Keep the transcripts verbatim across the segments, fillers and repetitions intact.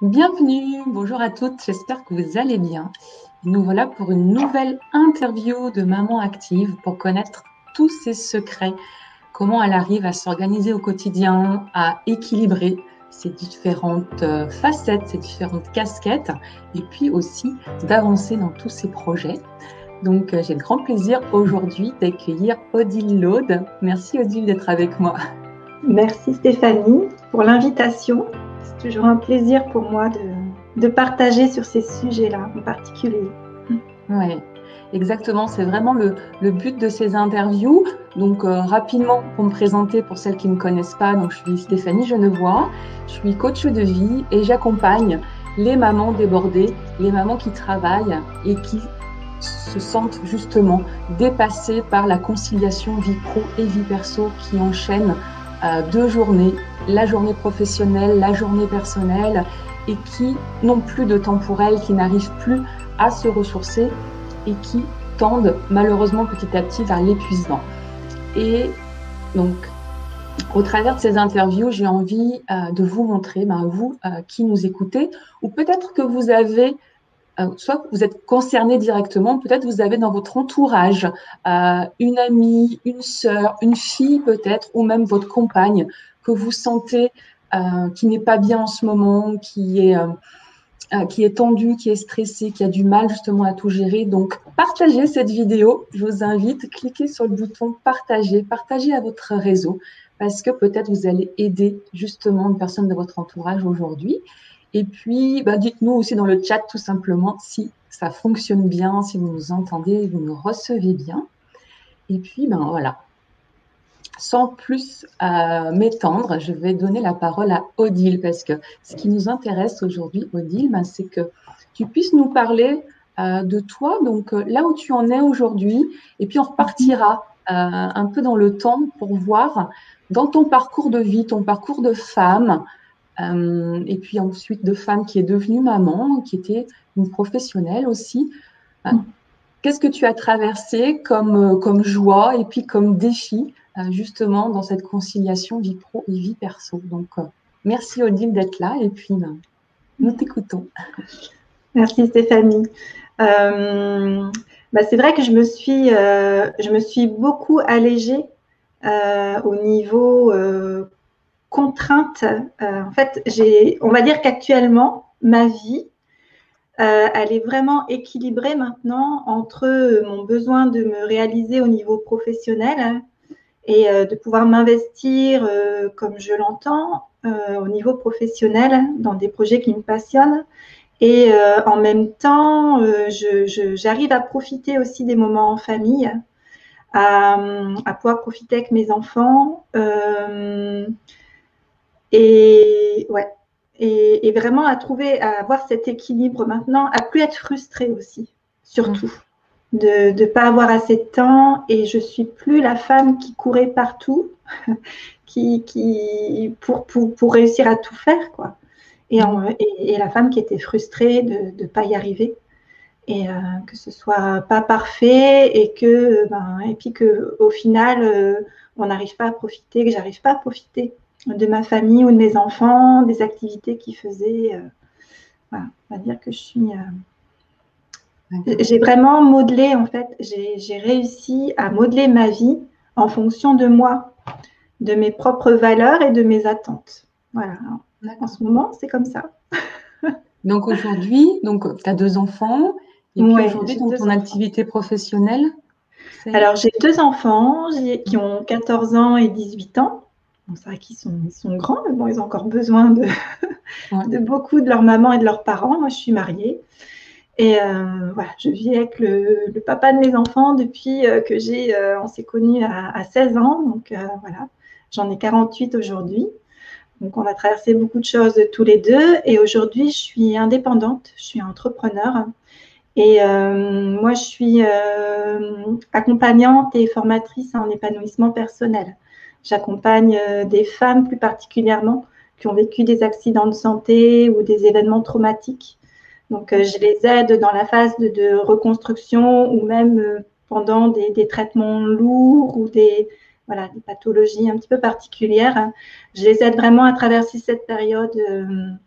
Bienvenue, bonjour à toutes, j'espère que vous allez bien. Nous voilà pour une nouvelle interview de Maman Active pour connaître tous ses secrets, comment elle arrive à s'organiser au quotidien, à équilibrer ses différentes euh, facettes, ses différentes casquettes, et puis aussi d'avancer dans tous ses projets. Donc euh, j'ai le grand plaisir aujourd'hui d'accueillir Odile Laude. Merci Odile d'être avec moi. Merci Stéphanie pour l'invitation. C'est toujours un plaisir pour moi de, de partager sur ces sujets-là en particulier. Oui, exactement. C'est vraiment le, le but de ces interviews. Donc, euh, rapidement, pour me présenter, pour celles qui ne me connaissent pas, donc, je suis Stéphanie Genevois, je suis coach de vie et j'accompagne les mamans débordées, les mamans qui travaillent et qui se sentent justement dépassées par la conciliation vie pro et vie perso qui enchaîne euh, deux journées, la journée professionnelle, la journée personnelle, et qui n'ont plus de temps pour elles, qui n'arrivent plus à se ressourcer et qui tendent malheureusement petit à petit vers l'épuisement. Et donc, au travers de ces interviews, j'ai envie euh, de vous montrer, ben, vous euh, qui nous écoutez, ou peut-être que vous avez, euh, soit vous êtes concerné directement, peut-être vous avez dans votre entourage euh, une amie, une sœur, une fille peut-être, ou même votre compagne que vous sentez euh, qui n'est pas bien en ce moment, qui est... Euh, Euh, qui est tendu, qui est stressé, qui a du mal justement à tout gérer. Donc, partagez cette vidéo. Je vous invite, cliquez sur le bouton partager, partagez à votre réseau parce que peut-être vous allez aider justement une personne de votre entourage aujourd'hui. Et puis, bah, dites-nous aussi dans le chat tout simplement si ça fonctionne bien, si vous nous entendez, vous nous recevez bien. Et puis, ben voilà. Sans plus euh, m'étendre, je vais donner la parole à Odile parce que ce qui nous intéresse aujourd'hui, Odile, ben, c'est que tu puisses nous parler euh, de toi, donc euh, là où tu en es aujourd'hui, et puis on repartira euh, un peu dans le temps pour voir dans ton parcours de vie, ton parcours de femme, euh, et puis ensuite de femme qui est devenue maman, qui était une professionnelle aussi. Euh, Qu'est-ce que tu as traversé comme, comme joie et puis comme défi justement dans cette conciliation vie pro et vie perso. Donc, euh, merci Odile d'être là et puis ben, nous t'écoutons. Merci Stéphanie. Euh, bah c'est vrai que je me suis, euh, je me suis beaucoup allégée euh, au niveau euh, contrainte. Euh, en fait, j'ai, on va dire qu'actuellement, ma vie, euh, elle est vraiment équilibrée maintenant entre mon besoin de me réaliser au niveau professionnel et euh, de pouvoir m'investir euh, comme je l'entends euh, au niveau professionnel dans des projets qui me passionnent. Et euh, en même temps, euh, je, je, j'arrive à profiter aussi des moments en famille, à, à pouvoir profiter avec mes enfants. Euh, et ouais. Et, et, vraiment à trouver, à avoir cet équilibre maintenant, à plus être frustrée aussi, surtout. Mmh. De ne pas avoir assez de temps et je suis plus la femme qui courait partout qui, qui, pour, pour, pour réussir à tout faire, quoi. Et, en, et, et la femme qui était frustrée de ne pas y arriver et euh, que ce soit pas parfait et que ben, et puis que au final euh, on n'arrive pas à profiter, que j'arrive pas à profiter de ma famille ou de mes enfants, des activités qu'ils faisaient. Euh, voilà, on va dire que je suis euh, j'ai vraiment modelé, en fait, j'ai, j'ai réussi à modeler ma vie en fonction de moi, de mes propres valeurs et de mes attentes. Voilà. En ce moment, c'est comme ça. Donc aujourd'hui, donc tu as deux enfants et puis ouais, aujourd'hui dans ton enfants. Activité professionnelle c'est... Alors j'ai deux enfants qui ont quatorze ans et dix-huit ans. Bon, c'est vrai qu'ils sont, ils sont grands, mais bon, ils ont encore besoin de, ouais. de beaucoup de leur maman et de leurs parents. Moi, je suis mariée. Et euh, voilà, je vis avec le, le papa de mes enfants depuis euh, que j'ai, euh, on s'est connus à, à seize ans. Donc euh, voilà, j'en ai quarante-huit aujourd'hui. Donc on a traversé beaucoup de choses tous les deux. Et aujourd'hui, je suis indépendante, je suis entrepreneur. Et euh, moi, je suis euh, accompagnante et formatrice en épanouissement personnel. J'accompagne euh, des femmes plus particulièrement qui ont vécu des accidents de santé ou des événements traumatiques. Donc, euh, je les aide dans la phase de, de reconstruction ou même euh, pendant des, des traitements lourds ou des, voilà, des pathologies un petit peu particulières. Je les aide vraiment à traverser cette période euh,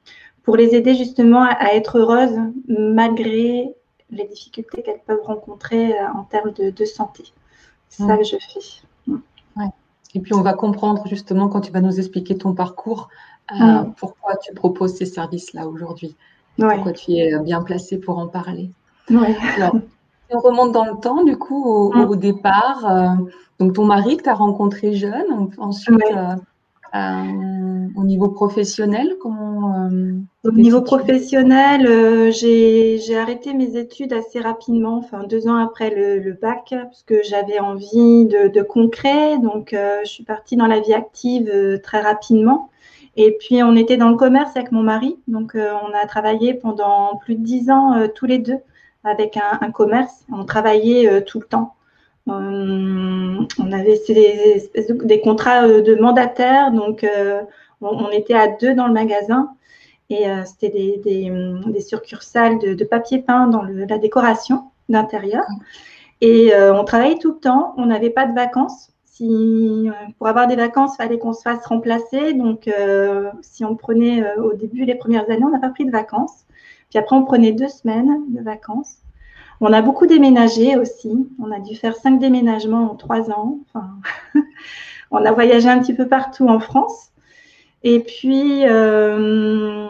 pour les aider justement à, à être heureuses malgré les difficultés qu'elles peuvent rencontrer en termes de, de santé. C'est mmh. ça que je fais. Ouais. Et puis, on va comprendre justement quand tu vas nous expliquer ton parcours, euh, mmh. pourquoi tu proposes ces services-là aujourd'hui. Et ouais. pourquoi tu es bien placée pour en parler. Ouais. Alors, si on remonte dans le temps, du coup, au, mmh. au départ, euh, donc ton mari que tu as rencontré jeune, ensuite, ouais. euh, euh, au niveau professionnel, comment euh, Au niveau professionnel, euh, j'ai arrêté mes études assez rapidement, enfin deux ans après le, le bac, parce que j'avais envie de, de concret. Donc, euh, je suis partie dans la vie active euh, très rapidement. Et puis, on était dans le commerce avec mon mari. Donc, euh, on a travaillé pendant plus de dix ans euh, tous les deux avec un, un commerce. On travaillait euh, tout le temps. Euh, on avait des, des contrats euh, de mandataires. Donc, euh, on, on était à deux dans le magasin. Et euh, c'était des, des, des succursales de, de papier peint dans le, la décoration d'intérieur. Et euh, on travaillait tout le temps. On n'avait pas de vacances. Si, pour avoir des vacances, il fallait qu'on se fasse remplacer. Donc, euh, si on prenait euh, au début, les premières années, on n'a pas pris de vacances. Puis après, on prenait deux semaines de vacances. On a beaucoup déménagé aussi. On a dû faire cinq déménagements en trois ans. Enfin, on a voyagé un petit peu partout en France. Et puis, euh,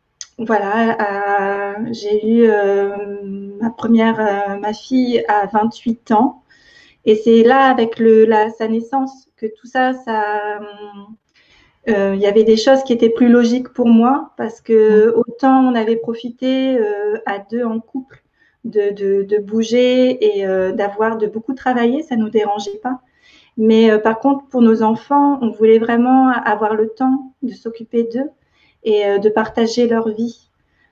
voilà, euh, j'ai eu euh, ma première, euh, ma fille à vingt-huit ans. Et c'est là, avec le, la, sa naissance, que tout ça, ça, euh, y avait des choses qui étaient plus logiques pour moi, parce que autant on avait profité euh, à deux en couple de, de, de bouger et euh, d'avoir, de beaucoup travailler, ça ne nous dérangeait pas. Mais euh, par contre, pour nos enfants, on voulait vraiment avoir le temps de s'occuper d'eux et euh, de partager leur vie.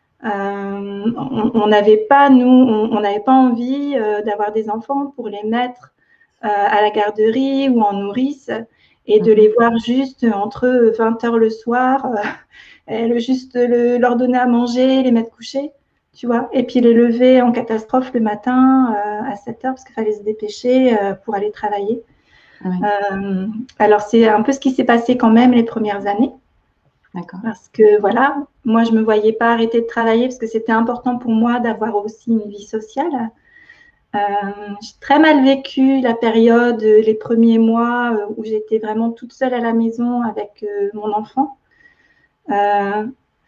Euh, on n'avait pas, nous, on n'avait pas envie euh, d'avoir des enfants pour les mettre euh, à la garderie ou en nourrice et de les voir juste entre vingt heures le soir, euh, juste le, leur donner à manger, les mettre coucher, tu vois, et puis les lever en catastrophe le matin euh, à sept heures parce qu'il fallait se dépêcher euh, pour aller travailler. Oui. Euh, alors, c'est un peu ce qui s'est passé quand même les premières années. D'accord. Parce que, voilà, moi, je ne me voyais pas arrêter de travailler parce que c'était important pour moi d'avoir aussi une vie sociale. Euh, j'ai très mal vécu la période, les premiers mois où j'étais vraiment toute seule à la maison avec euh, mon enfant. Euh,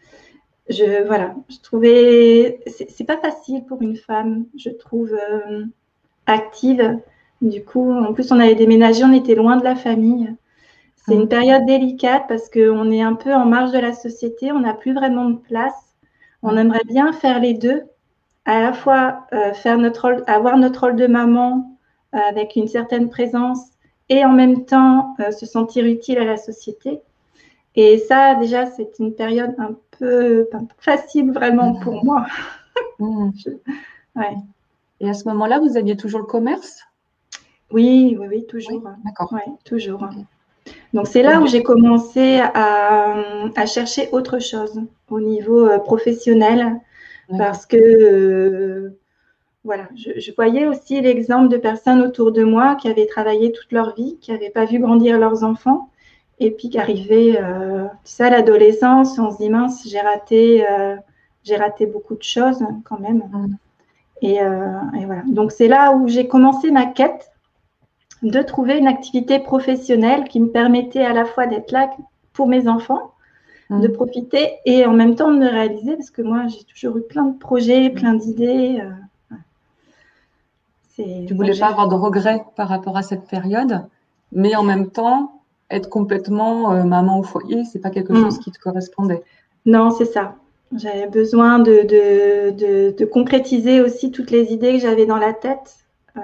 je, voilà, je trouvais... C'est pas facile pour une femme, je trouve, euh, active. Du coup, en plus, on avait déménagé, on était loin de la famille. C'est une période délicate parce qu'on est un peu en marge de la société, on n'a plus vraiment de place. On aimerait bien faire les deux, à la fois euh, faire notre rôle, avoir notre rôle de maman euh, avec une certaine présence et en même temps euh, se sentir utile à la société. Et ça, déjà, c'est une période un peu, un peu facile vraiment pour moi. Mmh. Je, ouais. Et à ce moment-là, vous aviez toujours le commerce? Oui, oui, oui, toujours. Oui, d'accord. Ouais, toujours. Okay. Donc, c'est là où j'ai commencé à, à chercher autre chose au niveau euh, professionnel parce que, euh, voilà, je, je voyais aussi l'exemple de personnes autour de moi qui avaient travaillé toute leur vie, qui n'avaient pas vu grandir leurs enfants et puis qui arrivaient, euh, tu sais, à l'adolescence, on se dit, mince, j'ai raté, euh, j'ai raté beaucoup de choses quand même. Mm. Et, euh, et voilà. Donc, c'est là où j'ai commencé ma quête de trouver une activité professionnelle qui me permettait à la fois d'être là pour mes enfants, mmh. de profiter et en même temps de me réaliser parce que moi, j'ai toujours eu plein de projets, mmh. plein d'idées. Euh, tu ne voulais pas avoir de regrets par rapport à cette période, mais en même temps, être complètement euh, maman au foyer, ce n'est pas quelque mmh. chose qui te correspondait. Non, c'est ça. J'avais besoin de, de, de, de concrétiser aussi toutes les idées que j'avais dans la tête. Euh,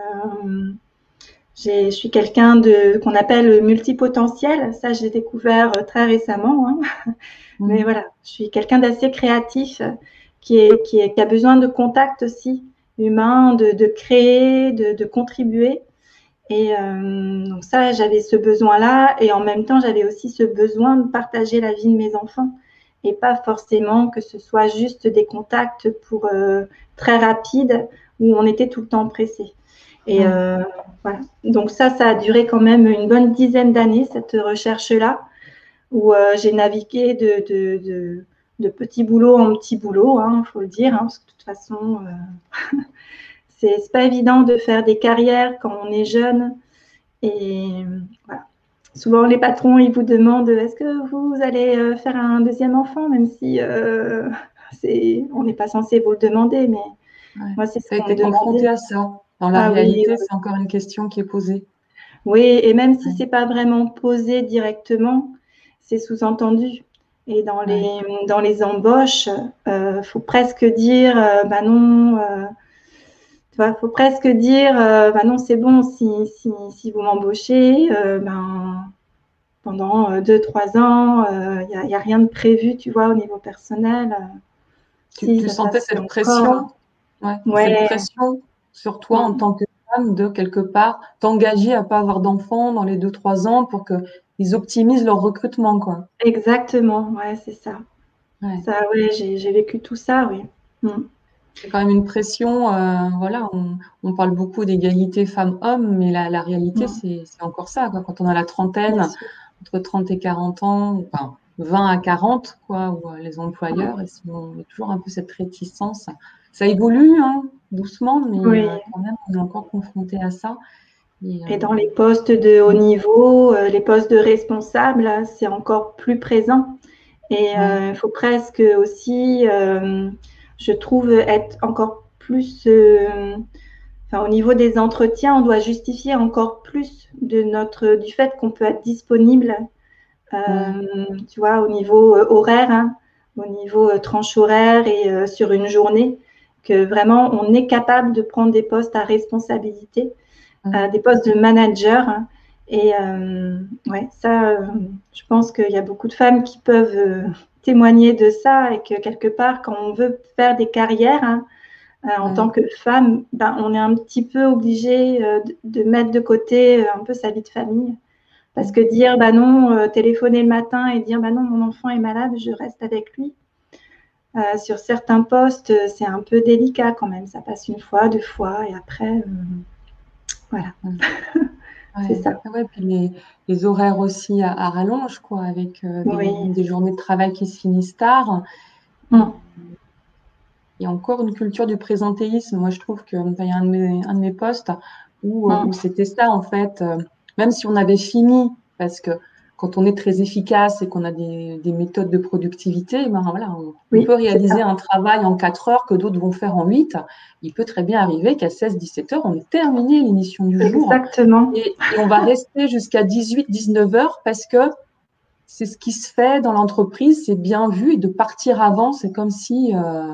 Je suis quelqu'un de qu'on appelle multipotentiel. Ça, j'ai découvert très récemment. Hein. Mmh. Mais voilà, je suis quelqu'un d'assez créatif qui, est, qui, est, qui a besoin de contact aussi humain, de, de créer, de, de contribuer. Et euh, donc ça, j'avais ce besoin-là. Et en même temps, j'avais aussi ce besoin de partager la vie de mes enfants. Et pas forcément que ce soit juste des contacts pour euh, très rapides où on était tout le temps pressé. Et euh, voilà. Donc ça, ça a duré quand même une bonne dizaine d'années, cette recherche-là, où euh, j'ai navigué de, de, de, de petit boulot en petit boulot, il hein, faut le dire, hein, parce que de toute façon, euh, c'est pas évident de faire des carrières quand on est jeune. Et voilà. Souvent, les patrons, ils vous demandent, est-ce que vous allez faire un deuxième enfant, même si euh, on n'est pas censé vous le demander, mais ouais. moi, c'est ce Tu as qu'on me été confronté demandait. à ça. Dans la Ah, réalité, oui, c'est encore une question qui est posée. Oui, et même si ouais. c'est pas vraiment posé directement, c'est sous-entendu. Et dans les, ouais. dans les embauches, il euh, faut presque dire, euh, bah non, euh, tu vois, faut presque dire, euh, bah non, c'est bon, si, si, si vous m'embauchez, euh, ben, pendant deux, trois ans, il euh, n'y a, a rien de prévu, tu vois, au niveau personnel. Tu, si, tu ça, sentais ça cette encore. pression, ouais, Ouais. cette pression sur toi mmh. en tant que femme de quelque part t'engager à pas avoir d'enfants dans les deux trois ans pour qu'ils optimisent leur recrutement, quoi. Exactement, ouais, c'est ça. Ouais. Ça, ouais, j'ai vécu tout ça, oui. Mmh. C'est quand même une pression, euh, voilà, on, on parle beaucoup d'égalité femmes-hommes, mais la, la réalité, mmh. c'est encore ça, quoi. Quand on a la trentaine, entre trente et quarante ans, enfin vingt à quarante, quoi, où les employeurs, ils sont, il y a toujours un peu cette réticence. Ça évolue, hein, doucement, mais oui. euh, quand même, on est encore confronté à ça. Et, euh, et dans les postes de haut niveau, euh, les postes de responsables, c'est encore plus présent. Et il ouais. euh, faut presque aussi, euh, je trouve, être encore plus... Euh, enfin, au niveau des entretiens, on doit justifier encore plus de notre, du fait qu'on peut être disponible, euh, ouais. tu vois, au niveau euh, horaire, hein, au niveau euh, tranche horaire et euh, sur une journée, que vraiment, on est capable de prendre des postes à responsabilité, ouais. euh, des postes de manager. Hein, et euh, ouais, ça, euh, je pense qu'il y a beaucoup de femmes qui peuvent euh, témoigner de ça et que quelque part, quand on veut faire des carrières, hein, euh, en ouais. tant que femme, ben, on est un petit peu obligé euh, de, de mettre de côté euh, un peu sa vie de famille. Parce que dire, bah non, euh, téléphoner le matin et dire, bah non, mon enfant est malade, je reste avec lui. Euh, sur certains postes, c'est un peu délicat quand même. Ça passe une fois, deux fois et après, euh, voilà. Ouais. C'est ça. Ouais, puis les, les horaires aussi à, à rallonge, quoi, avec euh, des, oui. des journées de travail qui se finissent tard. Hum. Il y a encore une culture du présentéisme. Moi, je trouve qu'il y a un de mes, un de mes postes où, hum. où c'était ça, en fait. Euh, même si on avait fini, parce que quand on est très efficace et qu'on a des, des méthodes de productivité, ben voilà, on, oui, on peut réaliser un travail en quatre heures que d'autres vont faire en huit. Il peut très bien arriver qu'à seize à dix-sept heures, on ait terminé l'émission du jour. Exactement. Et, et on va rester jusqu'à dix-huit à dix-neuf heures parce que c'est ce qui se fait dans l'entreprise, c'est bien vu. Et de partir avant, c'est comme si euh,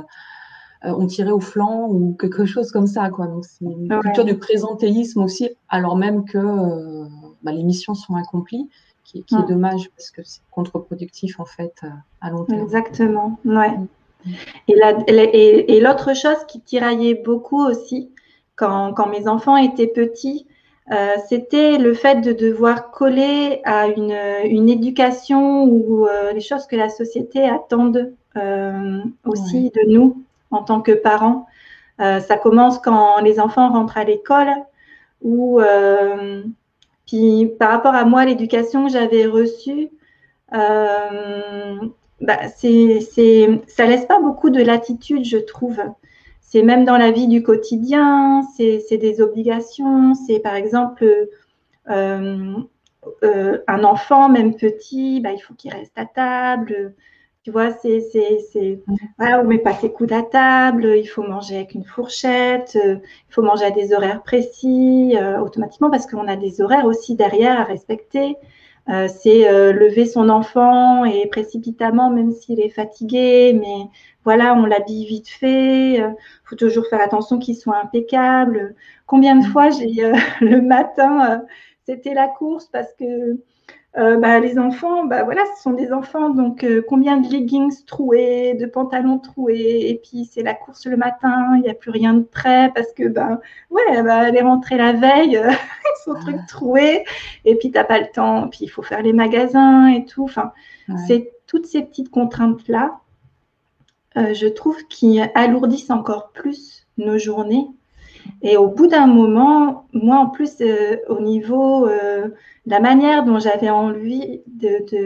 on tirait au flanc ou quelque chose comme ça, quoi. Donc, c'est une ouais. culture du présentéisme aussi, alors même que euh, bah, les missions sont accomplies. Qui, qui est dommage parce que c'est contre-productif en fait à long terme. Exactement, ouais. Mmh. Et, la, et, et l'autre chose qui tiraillait beaucoup aussi quand, quand mes enfants étaient petits, euh, c'était le fait de devoir coller à une, une éducation ou euh, les choses que la société attend euh, aussi ouais. de nous en tant que parents. Euh, ça commence quand les enfants rentrent à l'école ou euh, puis par rapport à moi, l'éducation que j'avais reçue, euh, bah, c'est, c'est, ça laisse pas beaucoup de latitude, je trouve. C'est même dans la vie du quotidien, c'est, c'est des obligations. C'est par exemple euh, euh, un enfant, même petit, bah, il faut qu'il reste à table. Tu vois, c'est, c'est, c'est, voilà, on met pas ses coudes à table, il faut manger avec une fourchette, euh, il faut manger à des horaires précis, euh, automatiquement, parce qu'on a des horaires aussi derrière à respecter. Euh, c'est euh, lever son enfant et précipitamment, même s'il est fatigué, mais voilà, on l'habille vite fait. Il euh, faut toujours faire attention qu'il soit impeccable. Combien de fois j'ai euh, le matin, euh, c'était la course parce que euh, bah, les enfants, bah, voilà, ce sont des enfants, donc euh, combien de leggings troués, de pantalons troués, et puis c'est la course le matin, il n'y a plus rien de prêt parce que, bah, ouais, bah, elle est rentrée la veille, avec son truc troué, et puis tu n'as pas le temps, puis il faut faire les magasins et tout. Enfin, ouais. C'est toutes ces petites contraintes-là, euh, je trouve, qui alourdissent encore plus nos journées. Et au bout d'un moment, moi en plus, euh, au niveau euh, de la manière dont j'avais envie de, de,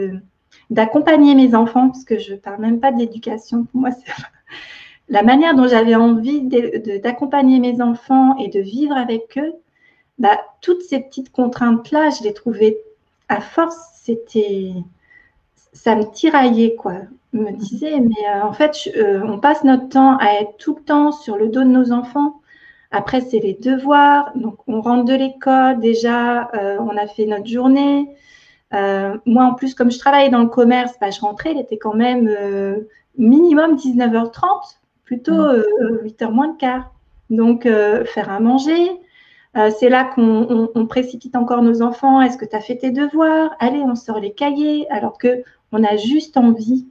d'accompagner mes enfants, parce que je ne parle même pas d'éducation. Pour moi, c'est la manière dont j'avais envie d'accompagner mes enfants et de vivre avec eux. Bah, toutes ces petites contraintes-là, je les trouvais, à force, c'était, ça me tiraillait, quoi. Je me disais, mais euh, en fait, je, euh, on passe notre temps à être tout le temps sur le dos de nos enfants. Après, c'est les devoirs. Donc, on rentre de l'école. Déjà, euh, on a fait notre journée. Euh, moi, en plus, comme je travaillais dans le commerce, bah, je rentrais, il était quand même euh, minimum dix-neuf heures trente, plutôt euh, huit heures moins le quart. Donc, euh, faire à manger. Euh, c'est là qu'on on, on précipite encore nos enfants. Est-ce que tu as fait tes devoirs? Allez, on sort les cahiers. Alors qu'on a juste envie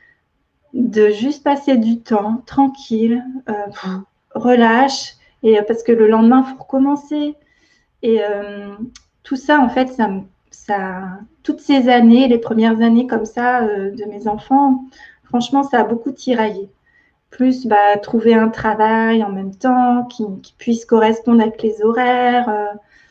de juste passer du temps tranquille, euh, pff, relâche, et, parce que le lendemain, il faut recommencer. Et euh, tout ça, en fait, ça, ça, toutes ces années, les premières années comme ça euh, de mes enfants, franchement, ça a beaucoup tiraillé. Plus bah, trouver un travail en même temps qui, qui puisse correspondre avec les horaires. Euh,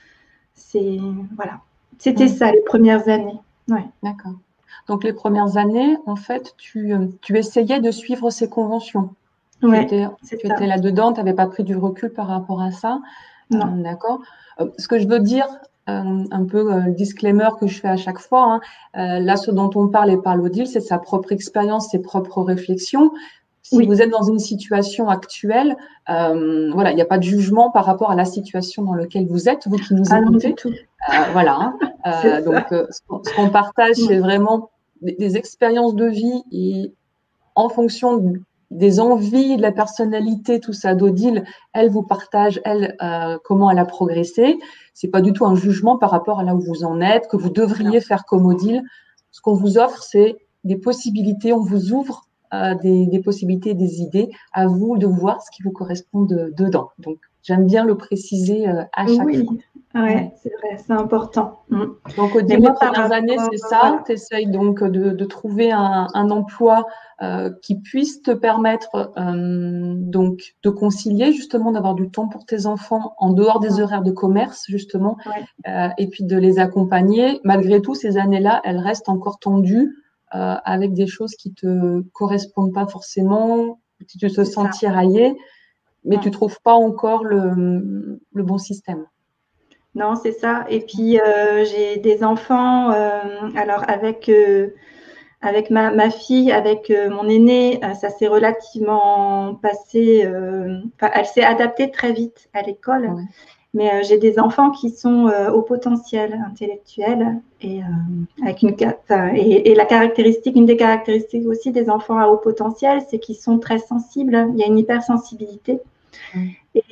c'est voilà, c'était mmh. ça les premières années. Ouais. D'accord. Donc les premières années, en fait, tu, tu essayais de suivre ces conventions. Ouais, tu étais, tu étais là-dedans, tu n'avais pas pris du recul par rapport à ça. Non. Euh, D'accord. Euh, ce que je veux dire, euh, un peu le euh, disclaimer que je fais à chaque fois, hein, euh, là, ce dont on parle et parle Odile, c'est sa propre expérience, ses propres réflexions. Si oui. vous êtes dans une situation actuelle, euh, voilà, il n'y a pas de jugement par rapport à la situation dans laquelle vous êtes, vous qui nous ah écoutez. Non, du tout. Euh, voilà. Hein. Euh, donc, euh, ce qu'on partage, ouais. c'est vraiment des, des expériences de vie et en fonction de, des envies, de la personnalité, tout ça d'Odile, elle vous partage, elle, euh, comment elle a progressé. C'est pas du tout un jugement par rapport à là où vous en êtes, que vous devriez non. faire comme Odile. Ce qu'on vous offre, c'est des possibilités, on vous ouvre euh, des, des possibilités, des idées, à vous de voir ce qui vous correspond de, dedans. Donc, j'aime bien le préciser euh, à chaque oui. fois. Oui, ouais, c'est vrai, c'est important. Mmh. Donc, Odile, les premières années, c'est ça. Voilà. Tu essayes donc de, de trouver un, un emploi euh, qui puisse te permettre euh, donc de concilier, justement, d'avoir du temps pour tes enfants en dehors des horaires de commerce, justement, ouais. euh, et puis de les accompagner. Malgré tout, ces années-là, elles restent encore tendues euh, avec des choses qui te correspondent pas forcément, tu te sens tiraillé, mais ouais. tu trouves pas encore le, le bon système. Non, c'est ça. Et puis, euh, j'ai des enfants, euh, alors avec, euh, avec ma, ma fille, avec euh, mon aîné, euh, ça s'est relativement passé, euh, elle s'est adaptée très vite à l'école. Ouais. Mais euh, j'ai des enfants qui sont euh, au potentiel intellectuel et, euh, avec une, et, et la caractéristique, une des caractéristiques aussi des enfants à haut potentiel, c'est qu'ils sont très sensibles. Il y a une hypersensibilité. Mmh. Et,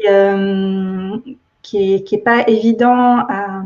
euh, qui n'est qui est pas évident à,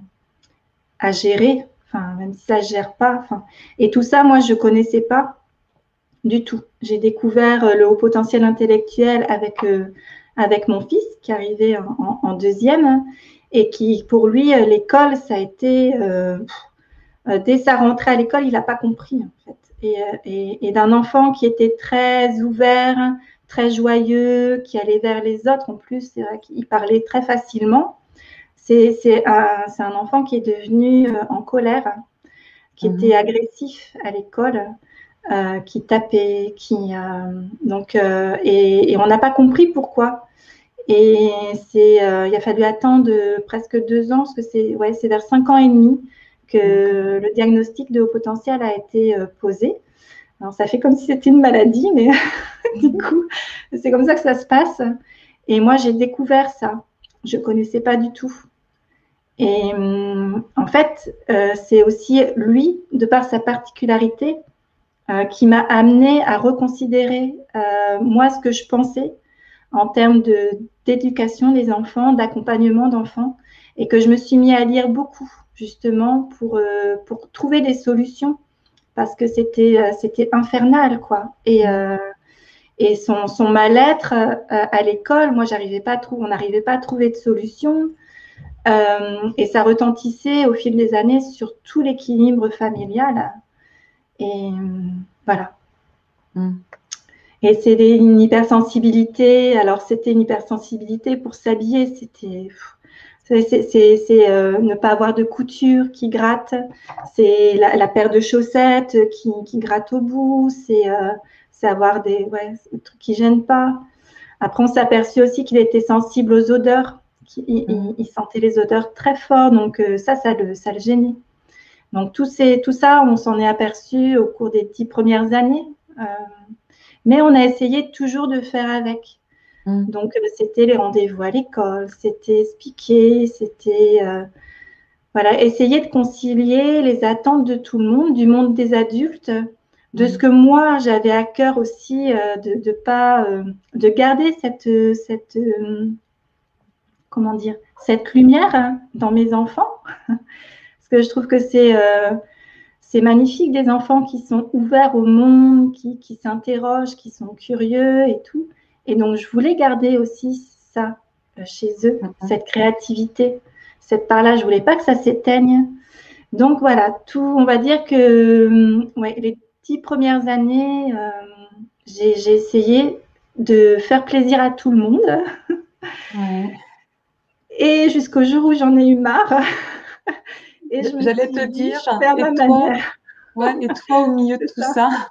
à gérer, enfin, même si ça ne gère pas. Enfin, et tout ça, moi, je ne connaissais pas du tout. J'ai découvert le haut potentiel intellectuel avec, euh, avec mon fils qui arrivait en, en, en deuxième et qui, pour lui, l'école, ça a été, euh, dès sa rentrée à l'école, il n'a pas compris, en fait. Et, et, et d'un enfant qui était très ouvert, très joyeux, qui allait vers les autres. En plus, c'est vrai qu'il parlait très facilement. C'est, c'est, un, c'est un enfant qui est devenu euh, en colère, qui mmh. était agressif à l'école, euh, qui tapait, qui euh, donc euh, et, et on n'a pas compris pourquoi. Et c'est, euh, il a fallu attendre presque deux ans, parce que c'est, ouais, c'est vers cinq ans et demi que mmh. le diagnostic de haut potentiel a été euh, posé. Alors, ça fait comme si c'était une maladie, mais du coup, c'est comme ça que ça se passe. Et moi, j'ai découvert ça. Je ne connaissais pas du tout. Et hum, en fait, euh, c'est aussi lui, de par sa particularité, euh, qui m'a amené à reconsidérer, euh, moi, ce que je pensais en termes de, d'éducation des enfants, d'accompagnement d'enfants, et que je me suis mis à lire beaucoup, justement, pour, euh, pour trouver des solutions. Parce que c'était, euh, c'était infernal, quoi. Et, euh, et son, son mal-être euh, à l'école, moi, j'arrivais pas à trouver, on n'arrivait pas à trouver de solution. Euh, et ça retentissait au fil des années sur tout l'équilibre familial. Et euh, voilà. Mm. Et c'est une hypersensibilité. Alors, c'était une hypersensibilité pour s'habiller. C'était, C'est euh, ne pas avoir de couture qui gratte, c'est la, la paire de chaussettes qui, qui gratte au bout, c'est euh, avoir des, ouais, des trucs qui ne gênent pas. Après, on s'est aperçu aussi qu'il était sensible aux odeurs, il, il, il sentait les odeurs très fort, donc euh, ça, ça le, ça le gênait. Donc tout, ces, tout ça, on s'en est aperçu au cours des dix premières années, euh, mais on a essayé toujours de faire avec. Mmh. Donc, euh, c'était les rendez-vous à l'école, c'était se piquer, c'était euh, voilà, essayer de concilier les attentes de tout le monde, du monde des adultes, de mmh. ce que moi, j'avais à cœur aussi euh, de, de, pas, euh, de garder cette, cette euh, comment dire, cette lumière hein, dans mes enfants. Parce que je trouve que c'est euh, c'est magnifique des enfants qui sont ouverts au monde, qui, qui s'interrogent, qui sont curieux et tout. Et donc, je voulais garder aussi ça euh, chez eux, mmh. cette créativité, cette part-là. Je ne voulais pas que ça s'éteigne. Donc, voilà, tout, on va dire que ouais, les dix premières années, euh, j'ai essayé de faire plaisir à tout le monde. Ouais. Et jusqu'au jour où j'en ai eu marre. J'allais te dire, et toi, ouais, et toi, au milieu de tout ça, ça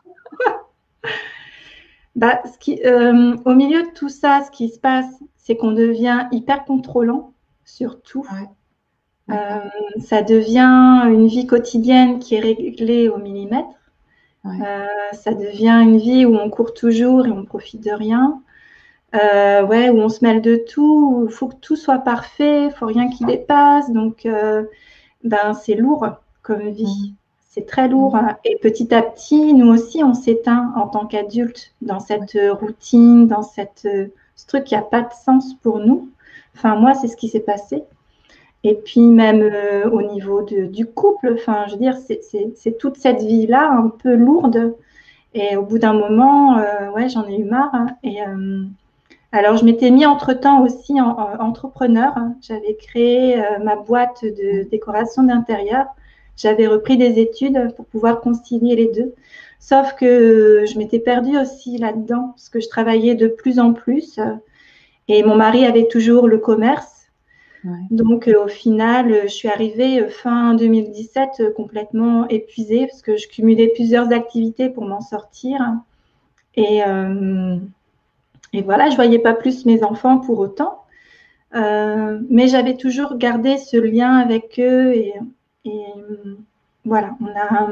bah, ce qui, euh, au milieu de tout ça, ce qui se passe, c'est qu'on devient hyper contrôlant sur tout. Ouais. Euh, ça devient une vie quotidienne qui est réglée au millimètre. Ouais. Euh, ça devient une vie où on court toujours et on profite de rien. Euh, ouais, où on se mêle de tout, où il faut que tout soit parfait, il ne faut rien qui dépasse. Donc, euh, ben, c'est lourd comme vie. Mmh. C'est très lourd. Mmh. Et petit à petit, nous aussi, on s'éteint en tant qu'adultes dans cette ouais. routine, dans cette, ce truc qui n'a pas de sens pour nous. Enfin, moi, c'est ce qui s'est passé. Et puis, même euh, au niveau de, du couple, enfin, je veux dire, c'est toute cette vie-là un peu lourde. Et au bout d'un moment, euh, ouais, j'en ai eu marre. Hein. Et euh, alors, je m'étais mis entre-temps aussi en, en entrepreneur. Hein. J'avais créé euh, ma boîte de décoration d'intérieur. J'avais repris des études pour pouvoir concilier les deux. Sauf que je m'étais perdue aussi là-dedans parce que je travaillais de plus en plus. Et mon mari avait toujours le commerce. Ouais. Donc, euh, au final, je suis arrivée fin deux mille dix-sept euh, complètement épuisée parce que je cumulais plusieurs activités pour m'en sortir. Et... Euh, Et voilà, je ne voyais pas plus mes enfants pour autant. Euh, mais j'avais toujours gardé ce lien avec eux. Et, et voilà, on, a,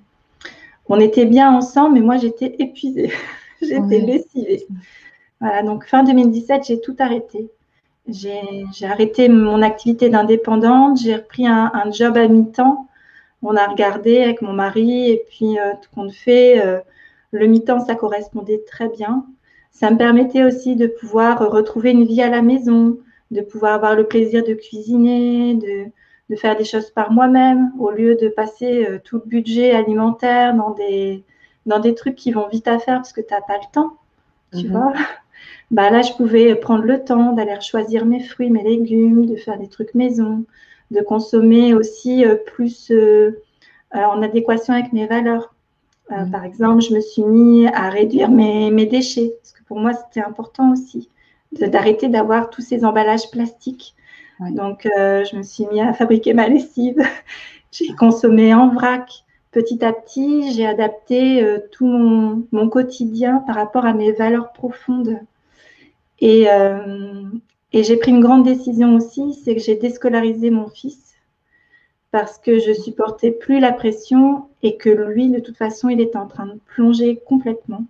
on était bien ensemble, mais moi, j'étais épuisée. J'étais ouais. lessivée. Voilà, donc fin deux mille dix-sept, j'ai tout arrêté. J'ai arrêté mon activité d'indépendante. J'ai repris un, un job à mi-temps. On a regardé avec mon mari. Et puis, euh, tout compte fait, euh, le mi-temps, ça correspondait très bien. Ça me permettait aussi de pouvoir retrouver une vie à la maison, de pouvoir avoir le plaisir de cuisiner, de, de faire des choses par moi-même, au lieu de passer euh, tout le budget alimentaire dans des, dans des trucs qui vont vite à faire parce que tu n'as pas le temps, tu mm-hmm. vois. Bah là, je pouvais prendre le temps d'aller choisir mes fruits, mes légumes, de faire des trucs maison, de consommer aussi euh, plus euh, euh, en adéquation avec mes valeurs. Euh, mmh. Par exemple, je me suis mis à réduire mes, mes déchets, parce que pour moi, c'était important aussi d'arrêter d'avoir tous ces emballages plastiques. Ouais. Donc, euh, je me suis mis à fabriquer ma lessive. J'ai consommé en vrac. Petit à petit, j'ai adapté euh, tout mon, mon quotidien par rapport à mes valeurs profondes. Et, euh, et j'ai pris une grande décision aussi, c'est que j'ai déscolarisé mon fils. Parce que je supportais plus la pression et que lui, de toute façon, il était en train de plonger complètement.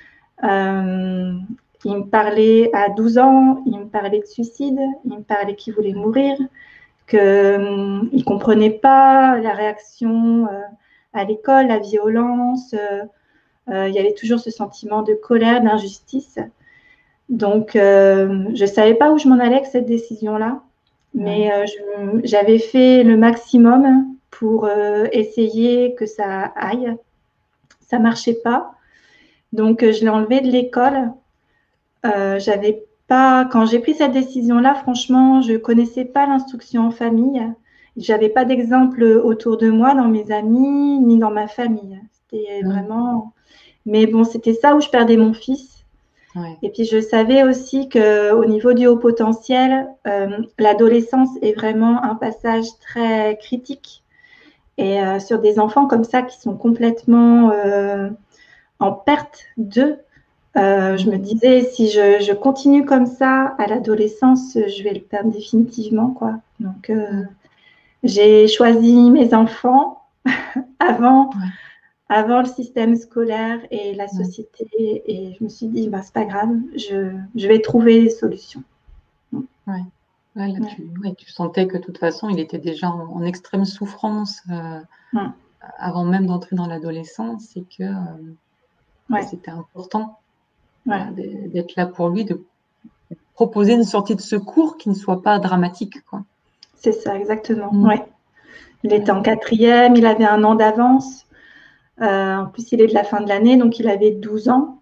Euh, il me parlait à douze ans, il me parlait de suicide, il me parlait qu'il voulait mourir, qu'il euh, ne comprenait pas la réaction euh, à l'école, la violence. Euh, euh, il y avait toujours ce sentiment de colère, d'injustice. Donc, euh, je ne savais pas où je m'en allais avec cette décision-là. Mais euh, j'avais fait le maximum pour euh, essayer que ça aille. Ça ne marchait pas. Donc, euh, je l'ai enlevé de l'école. Euh, j'avais pas, quand j'ai pris cette décision-là, franchement, je ne connaissais pas l'instruction en famille. Je n'avais pas d'exemple autour de moi, dans mes amis, ni dans ma famille. C'était mmh. vraiment… Mais bon, c'était ça où je perdais mon fils. Ouais. Et puis, je savais aussi qu'au niveau du haut potentiel, euh, l'adolescence est vraiment un passage très critique. Et euh, sur des enfants comme ça qui sont complètement euh, en perte d'eux, euh, je me disais, si je, je continue comme ça à l'adolescence, je vais le perdre définitivement, quoi. Donc, euh, Mm. j'ai choisi mes enfants avant, Ouais. avant le système scolaire et la Ouais. société. Et je me suis dit, bah, c'est pas grave, je, je vais trouver des solutions. Ouais. Ouais, là, Ouais. tu, ouais, tu sentais que de toute façon, il était déjà en, en extrême souffrance euh, Ouais. avant même d'entrer dans l'adolescence et que euh, Ouais. c'était important Ouais. voilà, d'être là pour lui, de proposer une sortie de secours qui ne soit pas dramatique, quoi. C'est ça, exactement. Mm. Ouais. Il était en quatrième, il avait un an d'avance. Euh, en plus, il est de la fin de l'année, donc il avait douze ans.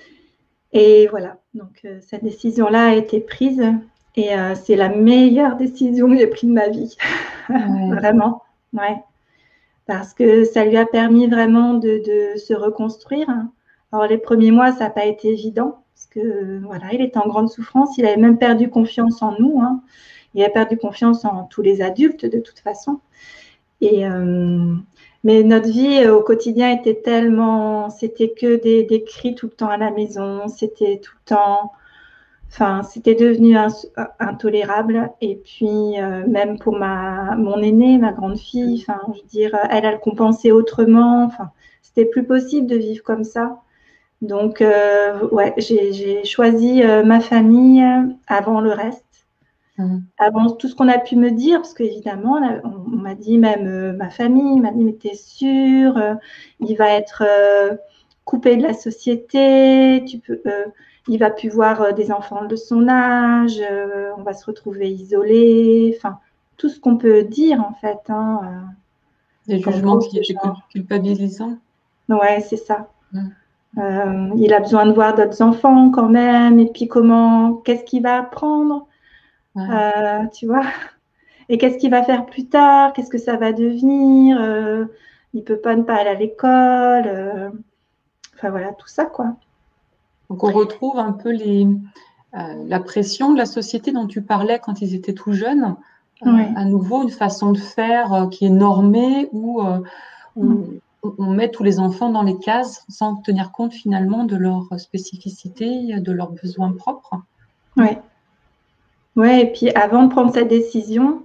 Et voilà, donc euh, cette décision-là a été prise. Et euh, c'est la meilleure décision que j'ai prise de ma vie. Ouais. Vraiment, ouais. Parce que ça lui a permis vraiment de, de se reconstruire. Alors, les premiers mois, ça n'a pas été évident. Parce que voilà, il était en grande souffrance. Il avait même perdu confiance en nous. Hein. Il a perdu confiance en tous les adultes, de toute façon. Et, euh, mais notre vie euh, au quotidien était tellement, c'était que des, des cris tout le temps à la maison, c'était tout le temps, enfin, c'était devenu ins, intolérable. Et puis, euh, même pour ma, mon aînée, ma grande fille, enfin, je veux dire, elle, elle compensait autrement. Enfin, c'était plus possible de vivre comme ça. Donc, euh, ouais, j'ai choisi euh, ma famille avant le reste. Mmh. Avant tout ce qu'on a pu me dire, parce qu'évidemment, on, on m'a dit, même euh, ma famille m'a dit, mais t'es sûre, euh, il va être euh, coupé de la société, tu peux, euh, il va plus voir euh, des enfants de son âge, euh, on va se retrouver isolé, enfin, tout ce qu'on peut dire en fait. Hein, euh, Des comme jugements quoi, qui étaient culpabilisants. ouais, c'est ça. Mmh. Euh, il a besoin de voir d'autres enfants quand même, et puis comment, qu'est-ce qu'il va apprendre, Ouais. euh, tu vois. Et qu'est-ce qu'il va faire plus tard? Qu'est-ce que ça va devenir? euh, Il ne peut pas ne pas aller à l'école. euh, Enfin voilà, tout ça, quoi. Donc on retrouve un peu les, euh, la pression de la société dont tu parlais quand ils étaient tout jeunes. Euh, Ouais. à nouveau, une façon de faire euh, qui est normée où euh, on, on met tous les enfants dans les cases sans tenir compte finalement de leurs spécificités, de leurs besoins propres. Ouais. Ouais, et puis avant de prendre cette décision,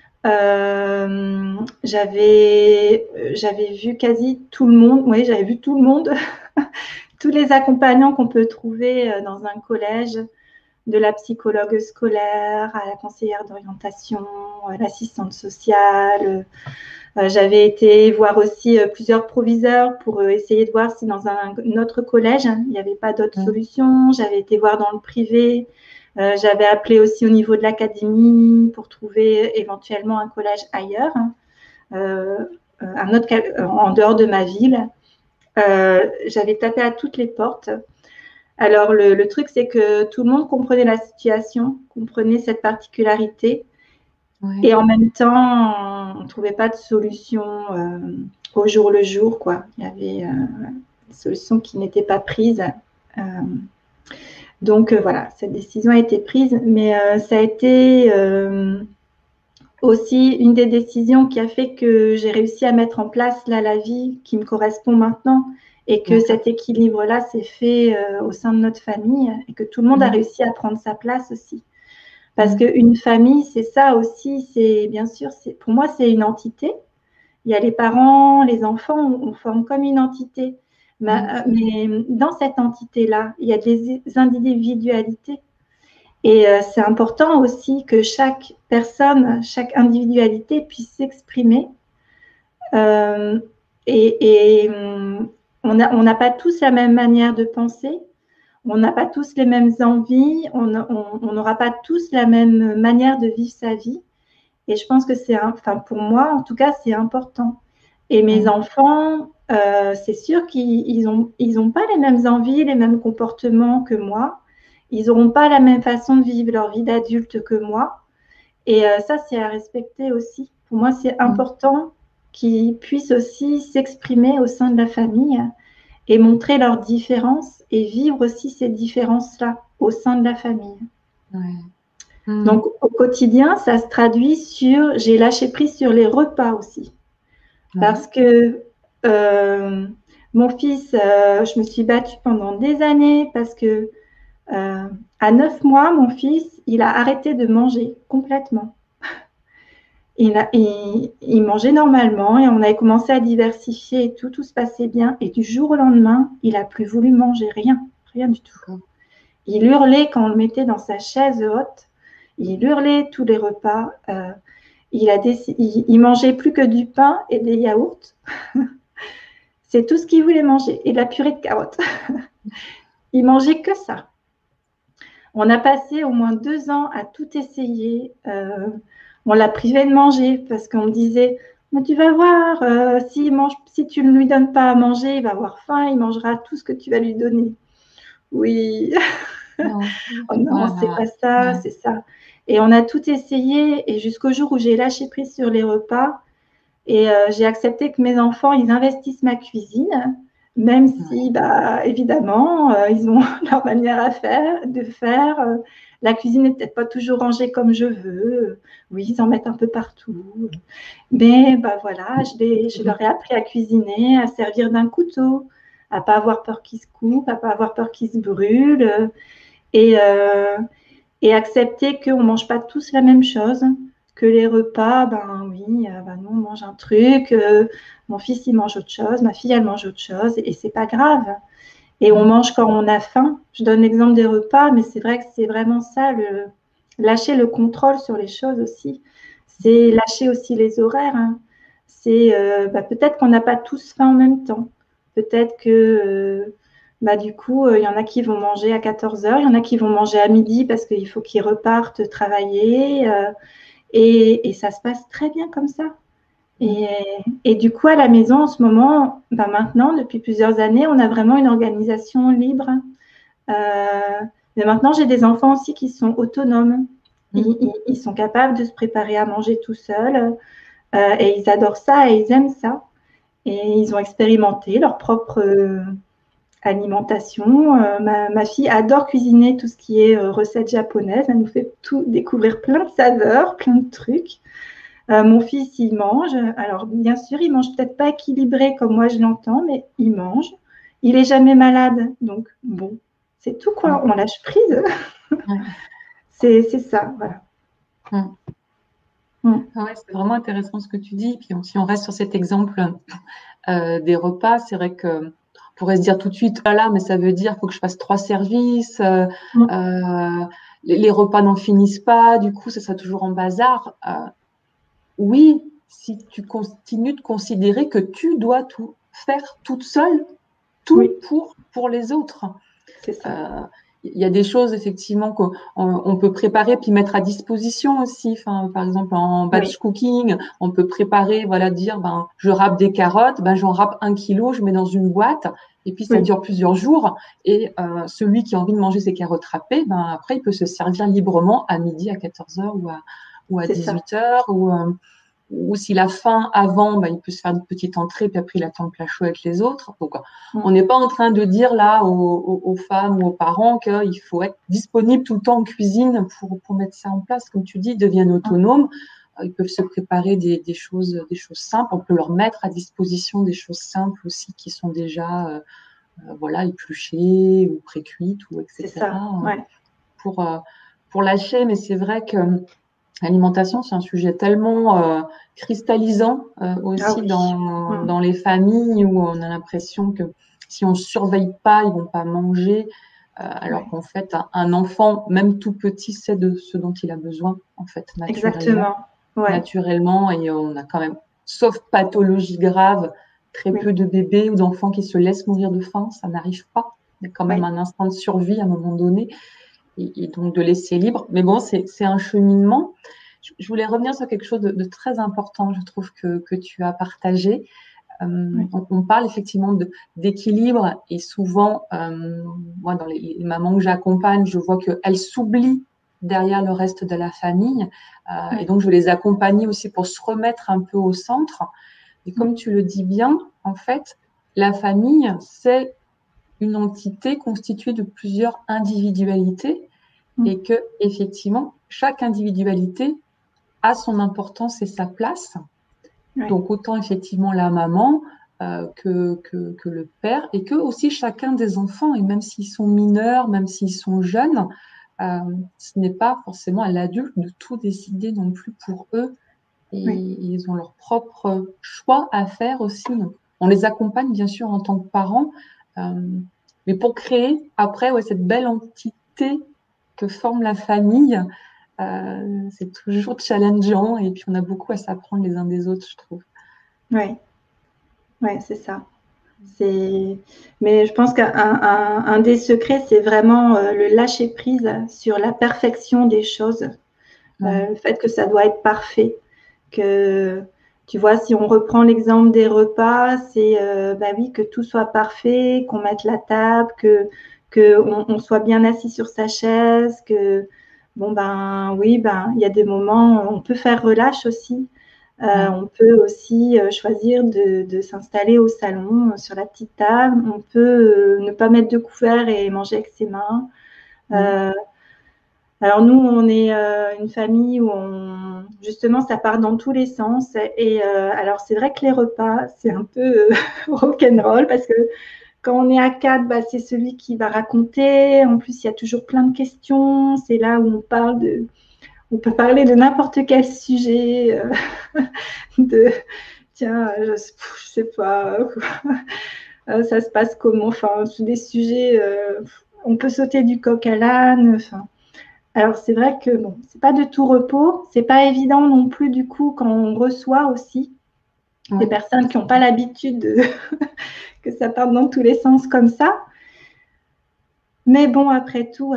euh, j'avais j'avais vu quasi tout le monde. Oui, j'avais vu tout le monde, tous les accompagnants qu'on peut trouver euh, dans un collège, de la psychologue scolaire à la conseillère d'orientation, à l'assistante sociale. Euh, j'avais été voir aussi euh, plusieurs proviseurs pour euh, essayer de voir si dans un, un autre collège, hein, il n'y avait pas d'autres Mmh. solutions. J'avais été voir dans le privé. Euh, j'avais appelé aussi au niveau de l'académie pour trouver éventuellement un collège ailleurs, hein, euh, un autre en dehors de ma ville. Euh, j'avais tapé à toutes les portes. Alors, le, le truc, c'est que tout le monde comprenait la situation, comprenait cette particularité. Ouais. Et en même temps, on ne trouvait pas de solution euh, au jour le jour, quoi. Il y avait euh, des solutions qui n'étaient pas prises. Euh, donc, euh, voilà, cette décision a été prise. Mais euh, ça a été euh, aussi une des décisions qui a fait que j'ai réussi à mettre en place là, la vie qui me correspond maintenant. Et que cet équilibre-là s'est fait euh, au sein de notre famille et que tout le monde Mmh. a réussi à prendre sa place aussi. Parce mmh. qu'une famille, c'est ça aussi, c'est bien sûr, c'est, pour moi, c'est une entité. Il y a les parents, les enfants, on, on forme comme une entité. Mais, mmh. mais dans cette entité-là, il y a des individualités. Et euh, c'est important aussi que chaque personne, chaque individualité puisse s'exprimer. Euh, et, et on n'a on n'a pas tous la même manière de penser. On n'a pas tous les mêmes envies, on n'aura pas tous la même manière de vivre sa vie. Et je pense que c'est, enfin pour moi en tout cas, c'est important. Et mes mmh. enfants, euh, c'est sûr qu'ils n'ont ils ont pas les mêmes envies, les mêmes comportements que moi. Ils n'auront pas la même façon de vivre leur vie d'adulte que moi. Et euh, ça, c'est à respecter aussi. Pour moi, c'est important qu'ils puissent aussi s'exprimer au sein de la famille. et montrer leurs différences et vivre aussi ces différences-là au sein de la famille. Ouais. Mmh. Donc, au quotidien, ça se traduit sur… J'ai lâché prise sur les repas aussi. Ouais. Parce que euh, mon fils, euh, je me suis battue pendant des années parce que euh, à neuf mois, mon fils, il a arrêté de manger complètement. Il, a, il, il mangeait normalement et on avait commencé à diversifier et tout, tout se passait bien. Et du jour au lendemain, il n'a plus voulu manger rien, rien du tout. Il hurlait quand on le mettait dans sa chaise haute. Il hurlait tous les repas. Euh, il, a déc... il, il mangeait plus que du pain et des yaourts. C'est tout ce qu'il voulait manger. Et de la purée de carottes. Il mangeait que ça. On a passé au moins deux ans à tout essayer. Euh, on l'a privé de manger parce qu'on me disait « Tu vas voir, euh, si, mange, si tu ne lui donnes pas à manger, il va avoir faim, il mangera tout ce que tu vas lui donner. » Oui. Non, oh non, voilà. C'est pas ça, ouais. C'est ça. Et on a tout essayé et jusqu'au jour où j'ai lâché prise sur les repas et euh, j'ai accepté que mes enfants, ils investissent ma cuisine, même si, bah, évidemment, euh, ils ont leur manière à faire, de faire. Euh, la cuisine n'est peut-être pas toujours rangée comme je veux. Oui, ils en mettent un peu partout. Mais bah, voilà, je, les, je leur ai appris à cuisiner, à servir d'un couteau, à ne pas avoir peur qu'ils se coupent, à ne pas avoir peur qu'ils se brûlent. Et, euh, et accepter qu'on ne mange pas tous la même chose, que les repas, ben oui, euh, ben nous on mange un truc, euh, mon fils il mange autre chose, ma fille elle mange autre chose, et c'est pas grave. Et on mange quand on a faim. Je donne l'exemple des repas, mais c'est vrai que c'est vraiment ça, le, lâcher le contrôle sur les choses aussi. C'est lâcher aussi les horaires. Hein. C'est euh, ben, peut-être qu'on n'a pas tous faim en même temps. Peut-être que euh, bah, du coup, il euh, y en a qui vont manger à quatorze heures, il y en a qui vont manger à midi parce qu'il faut qu'ils repartent travailler. Euh, et, et ça se passe très bien comme ça. Et, et du coup, à la maison, en ce moment, bah maintenant, depuis plusieurs années, on a vraiment une organisation libre. Euh, mais maintenant, j'ai des enfants aussi qui sont autonomes. Ils, ils, ils sont capables de se préparer à manger tout seuls. Euh, et ils adorent ça et ils aiment ça. Et ils ont expérimenté leur propre euh, alimentation. Euh, ma, ma fille adore cuisiner tout ce qui est euh, recettes japonaises. Elle nous fait tout découvrir plein de saveurs, plein de trucs. Euh, mon fils, il mange. Alors, bien sûr, il mange peut-être pas équilibré comme moi je l'entends, mais il mange. Il est jamais malade. Donc, bon, c'est tout quoi. On lâche prise. c'est, c'est ça, voilà. Hum. Hum. Ah ouais, c'est vraiment intéressant ce que tu dis. Puis si on reste sur cet exemple euh, des repas, c'est vrai que on pourrait se dire tout de suite, voilà, mais ça veut dire qu'il faut que je fasse trois services, euh, hum. euh, les, les repas n'en finissent pas, du coup, ça sera toujours en bazar. Euh, oui, si tu continues de considérer que tu dois tout faire toute seule, tout oui. pour, pour les autres. C'est ça. Euh, il y a des choses effectivement qu'on on peut préparer puis mettre à disposition aussi. Enfin, par exemple en batch oui. cooking, on peut préparer, voilà, dire ben je râpe des carottes, ben j'en râpe un kilo, je mets dans une boîte et puis ça oui. dure plusieurs jours. Et euh, celui qui a envie de manger ses carottes râpées, ben après il peut se servir librement à midi, à quatorze heures ou à ou à dix-huit heures ou euh, ou s'il a faim avant, bah, il peut se faire une petite entrée, puis après il attend le plat chaud avec les autres. Donc, mmh. on n'est pas en train de dire là aux, aux, aux femmes ou aux parents qu'il faut être disponible tout le temps en cuisine pour, pour mettre ça en place. Comme tu dis, ils deviennent autonomes. Ils peuvent se préparer des, des, choses, des choses simples. On peut leur mettre à disposition des choses simples aussi qui sont déjà euh, euh, voilà, épluchées ou pré-cuites, ou et cetera. C'est ça, ouais. pour, euh, pour lâcher, mais c'est vrai que l'alimentation, c'est un sujet tellement euh, cristallisant euh, aussi ah oui. dans, mmh. dans les familles où on a l'impression que si on ne surveille pas, ils ne vont pas manger, euh, alors ouais. qu'en fait, un, un enfant, même tout petit, sait de ce dont il a besoin, en fait, naturellement. Exactement. Ouais. Naturellement, et on a quand même, sauf pathologie grave, très oui. peu de bébés ou d'enfants qui se laissent mourir de faim, ça n'arrive pas. Il y a quand même oui. un instinct de survie à un moment donné. Et, et donc de laisser libre. Mais bon, c'est, c'est un cheminement. Je, je voulais revenir sur quelque chose de, de très important, je trouve, que, que tu as partagé. Euh, oui. on, on parle effectivement de, d'équilibre et souvent, euh, moi, dans les, les mamans que j'accompagne, je vois qu'elles s'oublient derrière le reste de la famille. Euh, oui. Et donc, je les accompagne aussi pour se remettre un peu au centre. Et comme tu le dis bien, en fait, la famille, c'est une entité constituée de plusieurs individualités mmh. et que, effectivement, chaque individualité a son importance et sa place. Ouais. Donc, autant effectivement la maman euh, que, que, que le père, et que aussi chacun des enfants, et même s'ils sont mineurs, même s'ils sont jeunes, euh, ce n'est pas forcément à l'adulte de tout décider non plus pour eux. Et oui. Ils ont leur propre choix à faire aussi. Donc, on les accompagne bien sûr en tant que parents, euh, mais pour créer après ouais, cette belle entité que forme la famille, euh, c'est toujours challengeant et puis on a beaucoup à s'apprendre les uns des autres, je trouve. Oui, ouais, c'est ça. C'est... Mais je pense qu'un un, un des secrets, c'est vraiment euh, le lâcher prise sur la perfection des choses, mmh. euh, le fait que ça doit être parfait. Que tu vois, si on reprend l'exemple des repas, c'est euh, bah oui, que tout soit parfait, qu'on mette la table, que que on, on soit bien assis sur sa chaise, que bon ben oui, ben il y a des moments, on peut faire relâche aussi. Euh, ouais. On peut aussi euh, choisir de, de s'installer au salon euh, sur la petite table. On peut euh, ne pas mettre de couvert et manger avec ses mains. Mmh. Euh, alors nous, on est euh, une famille où on, justement, ça part dans tous les sens. Et euh, alors c'est vrai que les repas, c'est un peu euh, rock'n'roll parce que quand on est à quatre, bah, c'est celui qui va raconter. En plus, il y a toujours plein de questions. C'est là où on parle de, on peut parler de n'importe quel sujet. Euh, de, tiens, je, je sais pas, euh, ça se passe comment. Enfin, tous des sujets. Euh, on peut sauter du coq à l'âne. Enfin. Alors, c'est vrai que bon, c'est pas de tout repos. C'est pas évident non plus, du coup, quand on reçoit aussi ouais. des personnes qui n'ont pas l'habitude de que ça parte dans tous les sens comme ça. Mais bon, après tout,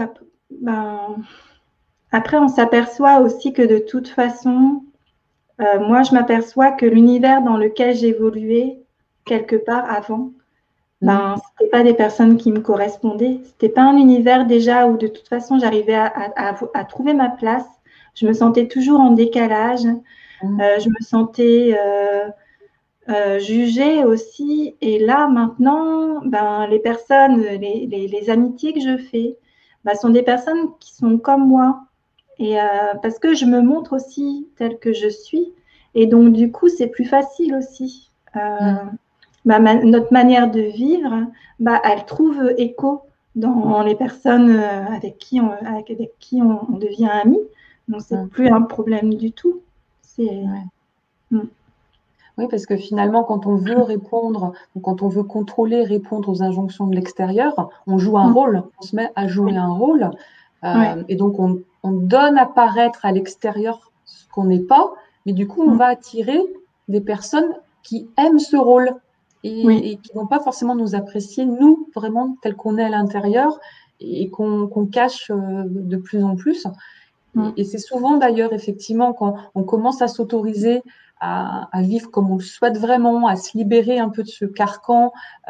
ben, après, on s'aperçoit aussi que de toute façon, euh, moi, je m'aperçois que l'univers dans lequel j'évoluais quelque part avant, ben, mmh. c'était pas des personnes qui me correspondaient. C'était pas un univers déjà où de toute façon j'arrivais à, à, à, à trouver ma place. Je me sentais toujours en décalage. Mmh. Euh, je me sentais euh, euh, jugée aussi. Et là maintenant, ben, les personnes, les, les, les amitiés que je fais, ben, sont des personnes qui sont comme moi. Et euh, parce que je me montre aussi telle que je suis. Et donc du coup, c'est plus facile aussi. Euh, mmh. Bah, ma, notre manière de vivre, bah, elle trouve écho dans les personnes avec qui on, avec, avec qui on, on devient amis. Donc, c'est mmh. plus un problème du tout. C'est... Ouais. Mmh. Oui, parce que finalement, quand on veut répondre, ou quand on veut contrôler, répondre aux injonctions de l'extérieur, on joue un mmh. rôle, on se met à jouer oui. un rôle. Euh, ouais. Et donc, on, on donne à paraître à l'extérieur ce qu'on n'est pas, mais du coup, on mmh. va attirer des personnes qui aiment ce rôle. Et, oui. et qui ne vont pas forcément nous apprécier, nous, vraiment, tel qu'on est à l'intérieur, et qu'on qu'on cache euh, de plus en plus. Mm. Et, et c'est souvent, d'ailleurs, effectivement, quand on commence à s'autoriser à, à vivre comme on le souhaite vraiment, à se libérer un peu de ce carcan euh,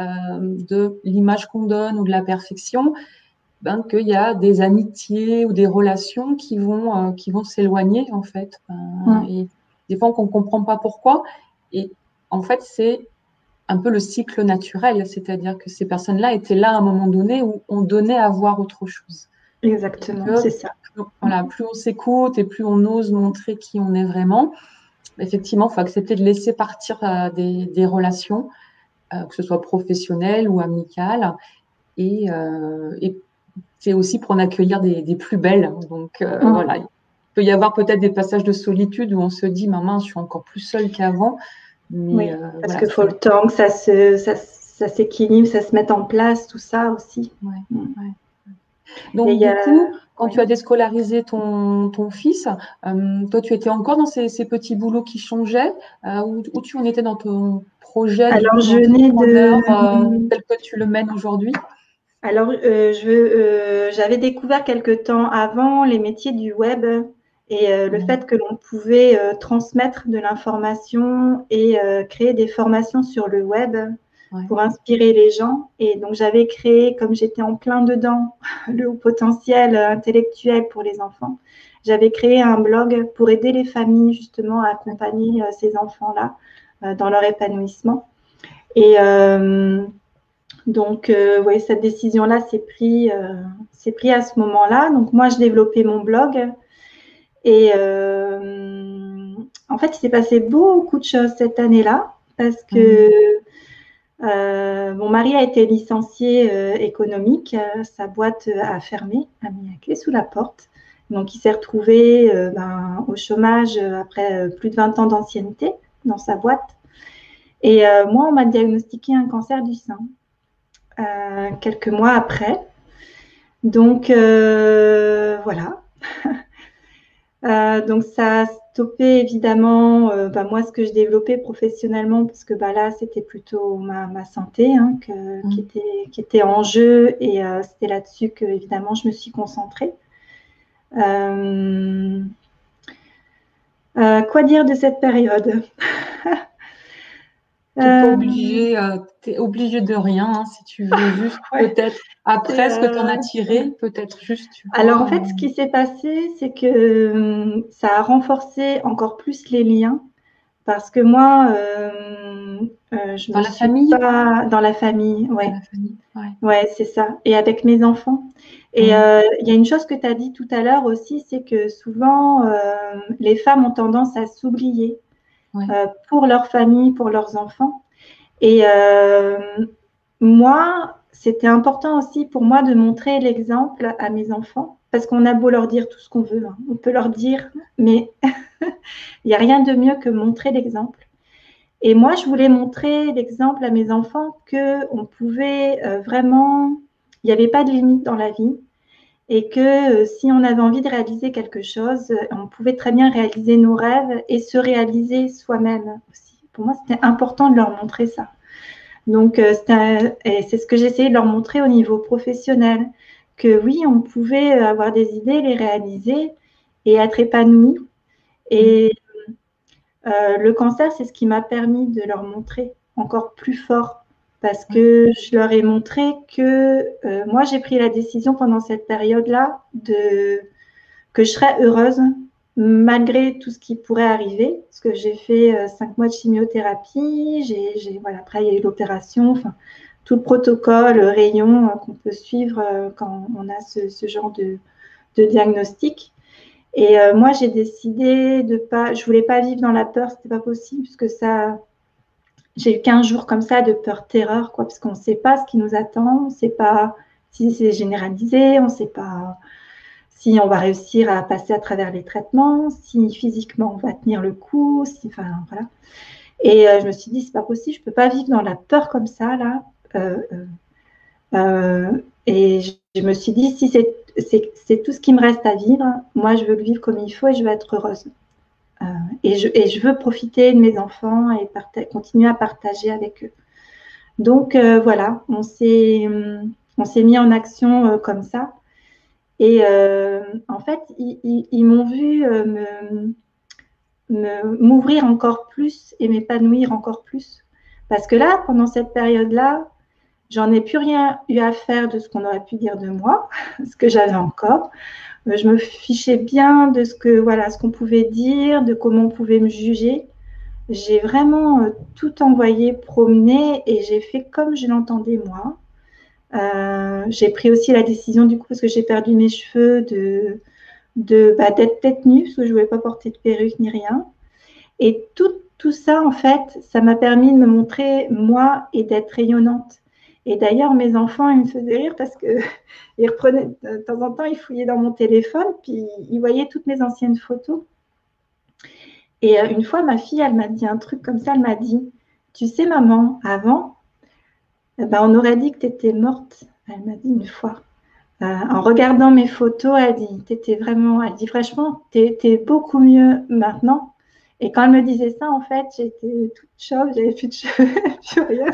de l'image qu'on donne ou de la perfection, ben, qu'il y a des amitiés ou des relations qui vont, euh, qui vont s'éloigner, en fait. Euh, mm. Et des fois, qu'on ne comprend pas pourquoi. Et en fait, c'est un peu le cycle naturel, c'est-à-dire que ces personnes-là étaient là à un moment donné où on donnait à voir autre chose. Exactement, c'est ça. Plus, voilà, plus on s'écoute et plus on ose montrer qui on est vraiment, effectivement, il faut accepter de laisser partir euh, des, des relations, euh, que ce soit professionnelles ou amicales, et, euh, et c'est aussi pour en accueillir des, des plus belles. Donc euh, mmh. voilà, il peut y avoir peut-être des passages de solitude où on se dit, maman, je suis encore plus seule qu'avant. Mais, oui, euh, parce voilà, qu'il faut le temps que ça, se, ça, ça s'équilibre, ça se mette en place, tout ça aussi. Ouais, mmh. ouais. Donc, Et du a... coup, quand oui. tu as déscolarisé ton, ton fils, euh, toi, tu étais encore dans ces, ces petits boulots qui changeaient euh, où, où tu en étais dans ton projet Alors, du je venais de... euh, tel que tu le mènes aujourd'hui? Alors, euh, je, euh, j'avais découvert quelque temps avant les métiers du web et euh, le mmh. fait que l'on pouvait euh, transmettre de l'information et euh, créer des formations sur le web ouais. pour inspirer les gens. Et donc, j'avais créé, comme j'étais en plein dedans, le haut potentiel intellectuel pour les enfants, j'avais créé un blog pour aider les familles justement à accompagner euh, ces enfants-là euh, dans leur épanouissement. Et euh, donc, euh, ouais, cette décision-là s'est prise euh, pris à ce moment-là. Donc, moi, je développais mon blog. Et euh, en fait, il s'est passé beaucoup de choses cette année-là parce que euh, mon mari a été licencié euh, économique. Euh, sa boîte a fermé, a mis la clé sous la porte. Donc, il s'est retrouvé euh, ben, au chômage après euh, plus de vingt ans d'ancienneté dans sa boîte. Et euh, moi, on m'a diagnostiqué un cancer du sein euh, quelques mois après. Donc, euh, voilà. Euh, donc, ça a stoppé évidemment euh, bah, moi ce que je développais professionnellement parce que bah, là, c'était plutôt ma, ma santé hein, que, mmh. qui, était, qui était en jeu et euh, c'était là-dessus que évidemment je me suis concentrée. Euh, euh, quoi dire de cette période? Tu n'es pas obligé, euh, t'es obligé de rien hein, si tu veux juste ouais. peut-être après ce que tu en as tiré, peut-être juste. Tu vois, Alors en fait, ce qui s'est passé, c'est que euh, ça a renforcé encore plus les liens parce que moi, euh, euh, je dans me la suis famille pas dans la famille, ouais, dans la famille, ouais, ouais c'est ça, et avec mes enfants. Et il mmh. euh, y a une chose que tu as dit tout à l'heure aussi, c'est que souvent euh, les femmes ont tendance à s'oublier ouais. euh, pour leur famille, pour leurs enfants. Et euh, moi, c'était important aussi pour moi de montrer l'exemple à mes enfants, parce qu'on a beau leur dire tout ce qu'on veut, hein. On peut leur dire, mais il n'y a rien de mieux que montrer l'exemple. Et moi, je voulais montrer l'exemple à mes enfants qu'on pouvait euh, vraiment, il n'y avait pas de limite dans la vie, et que euh, si on avait envie de réaliser quelque chose, on pouvait très bien réaliser nos rêves et se réaliser soi-même aussi. Pour moi, c'était important de leur montrer ça. Donc, euh, c'est ce que j'essayais de leur montrer au niveau professionnel, que oui, on pouvait avoir des idées, les réaliser et être épanoui. Et euh, le cancer, c'est ce qui m'a permis de leur montrer encore plus fort, parce que je leur ai montré que euh, moi, j'ai pris la décision pendant cette période-là de que je serais heureuse malgré tout ce qui pourrait arriver, parce que j'ai fait euh, cinq mois de chimiothérapie, j'ai, voilà, après il y a eu l'opération, enfin, tout le protocole, le rayon euh, qu'on peut suivre euh, quand on a ce, ce genre de, de diagnostic. Et euh, moi, j'ai décidé de pas, je voulais pas vivre dans la peur, c'était pas possible, puisque ça, j'ai eu quinze jours comme ça de peur-terreur, quoi, parce qu'on ne sait pas ce qui nous attend, on ne sait pas si c'est généralisé, on ne sait pas si on va réussir à passer à travers les traitements, si physiquement on va tenir le coup, si, enfin, voilà. Et euh, je me suis dit, c'est pas possible, je peux pas vivre dans la peur comme ça, là. Euh, euh, et je, je me suis dit, si c'est tout ce qui me reste à vivre, moi, je veux le vivre comme il faut et je veux être heureuse. Euh, et, je, et je veux profiter de mes enfants et continuer à partager avec eux. Donc, euh, voilà, on s'est mis en action euh, comme ça. Et euh, en fait, ils, ils, ils m'ont vu euh, m'ouvrir encore plus et m'épanouir encore plus. Parce que là, pendant cette période-là, j'en ai plus rien eu à faire de ce qu'on aurait pu dire de moi, ce que j'avais encore. Je me fichais bien de ce que voilà, ce qu'on pouvait dire, de comment on pouvait me juger. J'ai vraiment euh, tout envoyé promener et j'ai fait comme je l'entendais moi. Euh, j'ai pris aussi la décision du coup parce que j'ai perdu mes cheveux de, de bah, d'être tête nue parce que je ne voulais pas porter de perruque ni rien. Et tout, tout ça en fait, ça m'a permis de me montrer moi et d'être rayonnante. Et d'ailleurs mes enfants ils me faisaient rire parce que ils reprenaient de temps en temps ils fouillaient dans mon téléphone puis ils voyaient toutes mes anciennes photos. Et euh, une fois ma fille elle m'a dit un truc comme ça, elle m'a dit tu sais maman avant eh ben, on aurait dit que tu étais morte. Elle m'a dit une fois. Euh, en regardant mes photos, elle dit, t'étais vraiment, elle dit franchement, t'es es beaucoup mieux maintenant. Et quand elle me disait ça, en fait, j'étais toute chauve, j'avais plus de cheveux, plus rien.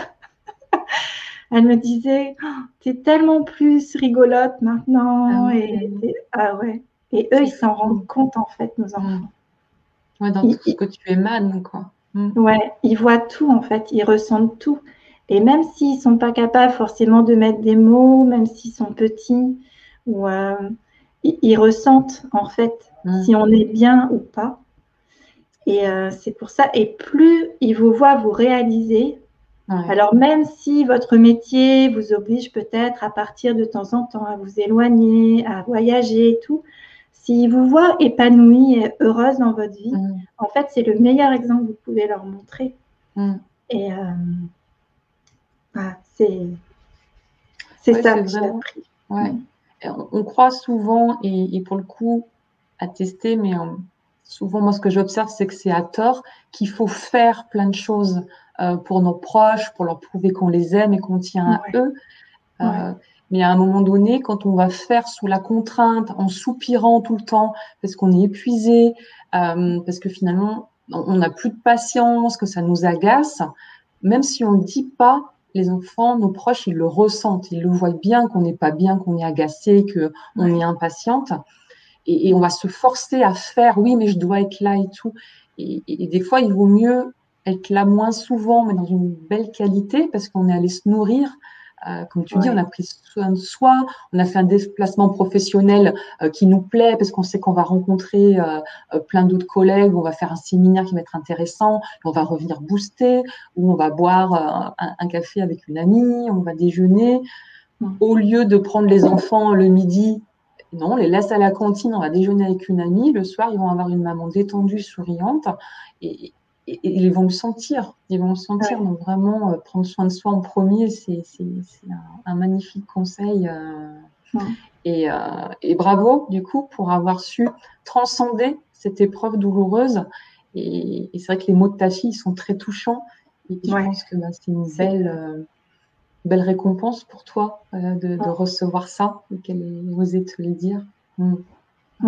Elle me disait, oh, t'es tellement plus rigolote maintenant. Ah ouais. Et, ah ouais. Et eux, ils s'en rendent compte, en fait, nos enfants. Ouais, dans ils, tout ce que tu émanes, quoi. Mm. Ouais, ils voient tout, en fait, ils ressentent tout. Et même s'ils ne sont pas capables forcément de mettre des mots, même s'ils sont petits, ou, euh, ils, ils ressentent en fait mmh. si on est bien ou pas. Et euh, c'est pour ça. Et plus ils vous voient vous réaliser, Ouais. Alors, même si votre métier vous oblige peut-être à partir de temps en temps, à vous éloigner, à voyager et tout, s'ils vous voient épanouie et heureuse dans votre vie, mmh. en fait, c'est le meilleur exemple que vous pouvez leur montrer. Mmh. Et euh, voilà, c'est ouais, ça que j'ai appris. Ouais. Mmh. On, on croit souvent, et, et pour le coup, à tester, mais euh, souvent, moi, ce que j'observe, c'est que c'est à tort qu'il faut faire plein de choses euh, pour nos proches, pour leur prouver qu'on les aime et qu'on tient ouais. à eux. Euh, ouais. Mais à un moment donné, quand on va faire sous la contrainte, en soupirant tout le temps, parce qu'on est épuisé, euh, parce que finalement, on n'a plus de patience, que ça nous agace, même si on ne le dit pas, les enfants, nos proches, ils le ressentent, ils le voient bien qu'on n'est pas bien, qu'on est agacé, qu'on ouais. est impatiente. Et, et on va se forcer à faire, oui, mais je dois être là et tout. Et, et, et des fois, il vaut mieux être là moins souvent, mais dans une belle qualité, parce qu'on est allé se nourrir. Euh, comme tu ouais. dis, on a pris soin de soi, on a fait un déplacement professionnel euh, qui nous plaît, parce qu'on sait qu'on va rencontrer euh, euh, plein d'autres collègues, on va faire un séminaire qui va être intéressant, on va revenir booster, ou on va boire euh, un, un café avec une amie, on va déjeuner. Ouais. Au lieu de prendre les enfants le midi, non, on les laisse à la cantine, on va déjeuner avec une amie. Le soir, ils vont avoir une maman détendue, souriante, et, et, et ils vont le sentir. Ils vont le sentir. Ouais. Donc vraiment, euh, prendre soin de soi en premier, c'est un, un magnifique conseil. Euh, ouais. et, euh, et bravo, du coup, pour avoir su transcender cette épreuve douloureuse. Et, et c'est vrai que les mots de ta fille, ils sont très touchants. Et je ouais. pense que bah, c'est une belle... Euh, belle récompense pour toi euh, de, de recevoir ça et qu'elle ait osé te le dire. Mmh. Mmh.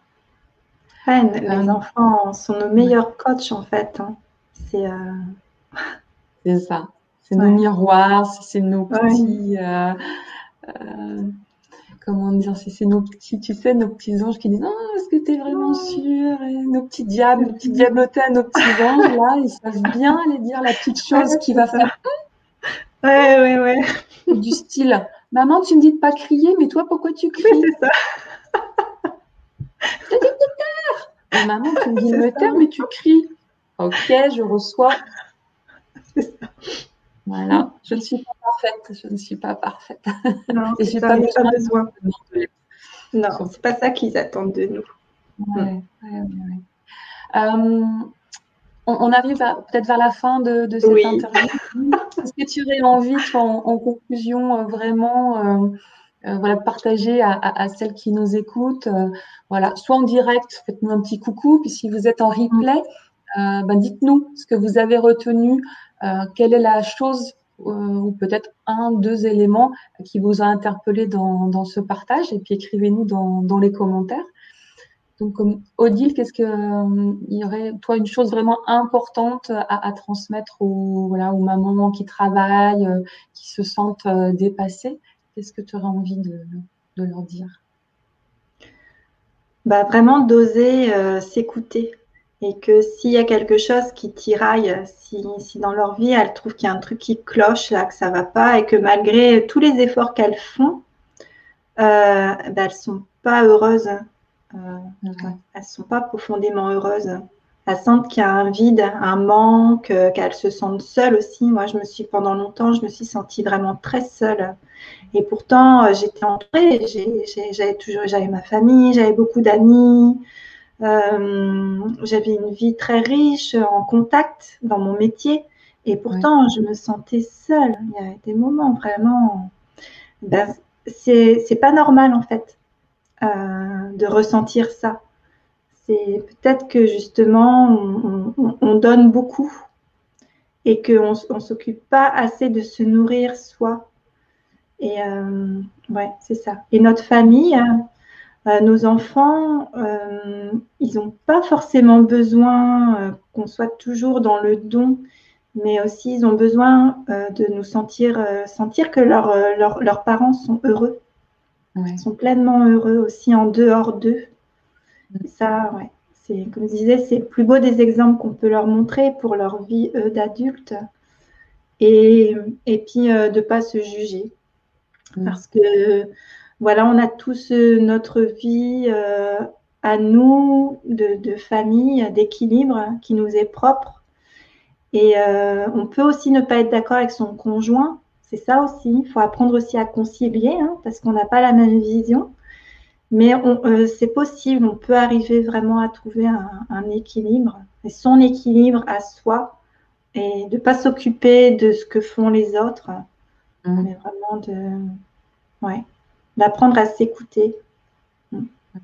Ouais, les euh, enfants sont nos meilleurs ouais. coachs en fait. Hein. C'est euh... c'est ça. C'est ouais. nos miroirs, c'est nos petits. Ouais. Euh, euh, comment dire, c'est nos petits, tu sais, nos petits anges qui disent oh, est-ce que tu es vraiment sûr et nos petits diables, nos petits diablotés, nos petits anges là, ils savent bien aller dire la petite chose ouais, qui va ça. faire. Ouais, ouais, ouais. Du style, maman, tu me dis de pas crier, mais toi, pourquoi tu cries? Oui, c'est ça. Je te dis de te taire. Mais maman, tu me dis de me taire, mais tu cries. Ok, je reçois. Ça. Voilà, je ne suis pas parfaite, je ne suis pas parfaite. Non, et j'ai pas, pas besoin. De... Non, c'est pas ça qu'ils attendent de nous. Ouais, mm. ouais, ouais, ouais. Euh, On, on arrive peut-être vers la fin de, de cette oui. interview. Est-ce que tu aurais envie, toi, en, en conclusion, euh, vraiment, euh, euh, voilà, partager à, à, à celles qui nous écoutent, euh, voilà, soit en direct, faites-nous un petit coucou, puis si vous êtes en replay, euh, ben dites-nous ce que vous avez retenu, euh, quelle est la chose euh, ou peut-être un, deux éléments qui vous a interpellé dans, dans ce partage, et puis écrivez-nous dans, dans les commentaires. Donc, Odile, qu'est-ce que euh, il y aurait, toi, une chose vraiment importante à, à transmettre aux, voilà, aux mamans qui travaillent, euh, qui se sentent euh, dépassées? Qu'est-ce que tu aurais envie de, de leur dire? Bah, vraiment d'oser euh, s'écouter. Et que s'il y a quelque chose qui tiraille, si, si dans leur vie, elles trouvent qu'il y a un truc qui cloche, là, que ça va pas, et que malgré tous les efforts qu'elles font, euh, bah, elles ne sont pas heureuses. Euh, ouais. Elles ne sont pas profondément heureuses. Elles sentent qu'il y a un vide, un manque, euh, qu'elles se sentent seules aussi. Moi, je me suis, pendant longtemps, je me suis sentie vraiment très seule. Et pourtant, euh, j'étais entourée. J'avais toujours, j'avais ma famille, j'avais beaucoup d'amis. Euh, j'avais une vie très riche en contact dans mon métier. Et pourtant, ouais. je me sentais seule. Il y avait des moments vraiment... Ben, c'est pas normal, en fait. Euh, de ressentir ça. C'est peut-être que justement on, on, on donne beaucoup et qu'on ne s'occupe pas assez de se nourrir soi. Et euh, ouais, c'est ça. Et notre famille, euh, nos enfants, euh, ils n'ont pas forcément besoin euh, qu'on soit toujours dans le don, mais aussi ils ont besoin euh, de nous sentir, euh, sentir que leur, euh, leur, leurs parents sont heureux. Ouais. Ils sont pleinement heureux aussi en dehors d'eux. Et ça, ouais, c'est, comme je disais, c'est le plus beau des exemples qu'on peut leur montrer pour leur vie eux, d'adultes. Et, et puis, euh, de ne pas se juger. Mmh. Parce que, voilà, on a tous euh, notre vie euh, à nous, de, de famille, d'équilibre, qui nous est propre. Et euh, on peut aussi ne pas être d'accord avec son conjoint. C'est ça aussi. Il faut apprendre aussi à concilier, hein, parce qu'on n'a pas la même vision. Mais euh, c'est possible. On peut arriver vraiment à trouver un, un équilibre. Et son équilibre à soi. Et de ne pas s'occuper de ce que font les autres. Mmh. Mais vraiment de... Ouais. D'apprendre à s'écouter. Mmh.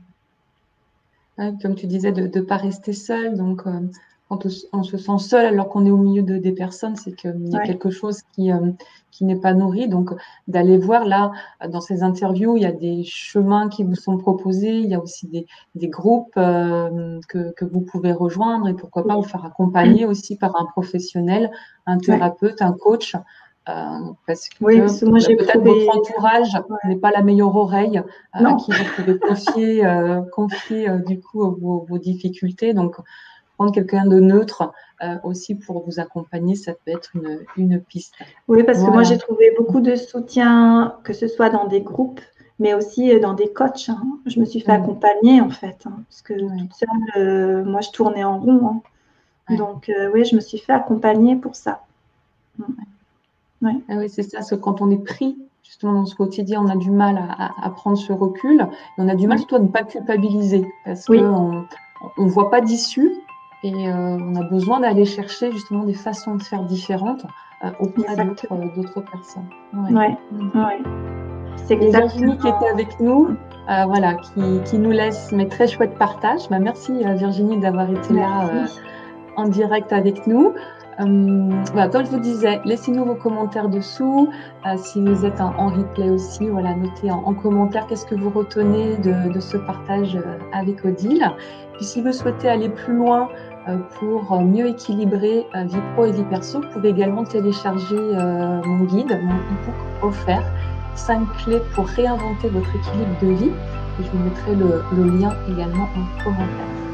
Comme tu disais, de ne pas rester seul. Donc, euh, quand on se sent seul alors qu'on est au milieu de, des personnes, c'est qu'il y a ouais. quelque chose qui, euh, qui n'est pas nourri. Donc, d'aller voir là, dans ces interviews, il y a des chemins qui vous sont proposés. Il y a aussi des, des groupes euh, que, que vous pouvez rejoindre et pourquoi pas vous faire accompagner aussi par un professionnel, un thérapeute, ouais. un coach. Euh, parce que, oui, parce que moi, j'ai peut-être trouvé... votre entourage ouais. n'est pas la meilleure oreille euh, à qui vous pouvez confier, euh, confier euh, du coup vos, vos difficultés. Donc, prendre quelqu'un de neutre euh, aussi pour vous accompagner, ça peut être une, une piste. Oui, parce voilà. que moi, j'ai trouvé beaucoup de soutien, que ce soit dans des groupes, mais aussi dans des coachs. Hein. Je me suis fait mmh. accompagner, en fait, hein, parce que oui. toute seule, euh, moi, je tournais en rond. Hein. Ouais. Donc, euh, oui, je me suis fait accompagner pour ça. Mmh. Ouais. Ah oui, c'est ça, parce que quand on est pris justement dans ce quotidien, on a du mal à, à, à prendre ce recul, et on a du mal surtout à ne pas culpabiliser, parce oui. qu'on ne voit pas d'issue, et euh, on a besoin d'aller chercher justement des façons de faire différentes euh, auprès d'autres, euh, d'autres personnes. Ouais. Ouais. Mmh. Ouais. C'est Virginie qui était avec nous, euh, voilà, qui, qui nous laisse mes très chouettes partages. Bah, merci Virginie d'avoir été merci. là euh, en direct avec nous. Euh, voilà, comme je vous disais, laissez-nous vos commentaires dessous. Euh, si vous êtes en, en replay aussi, voilà, notez en, en commentaire qu'est-ce que vous retenez de, de ce partage euh, avec Odile. Puis si vous souhaitez aller plus loin euh, pour mieux équilibrer euh, vie pro et vie perso, vous pouvez également télécharger euh, mon guide, mon e-book offert, cinq clés pour réinventer votre équilibre de vie. Et je vous mettrai le, le lien également en commentaire.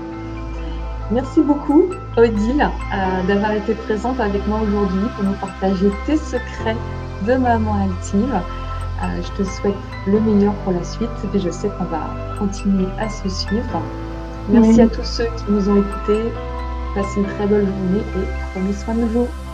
Merci beaucoup, Odile, euh, d'avoir été présente avec moi aujourd'hui pour nous partager tes secrets de maman active. Euh, je te souhaite le meilleur pour la suite et je sais qu'on va continuer à se suivre. Merci oui. à tous ceux qui nous ont écoutés. Passez une très belle journée et prenez soin de vous.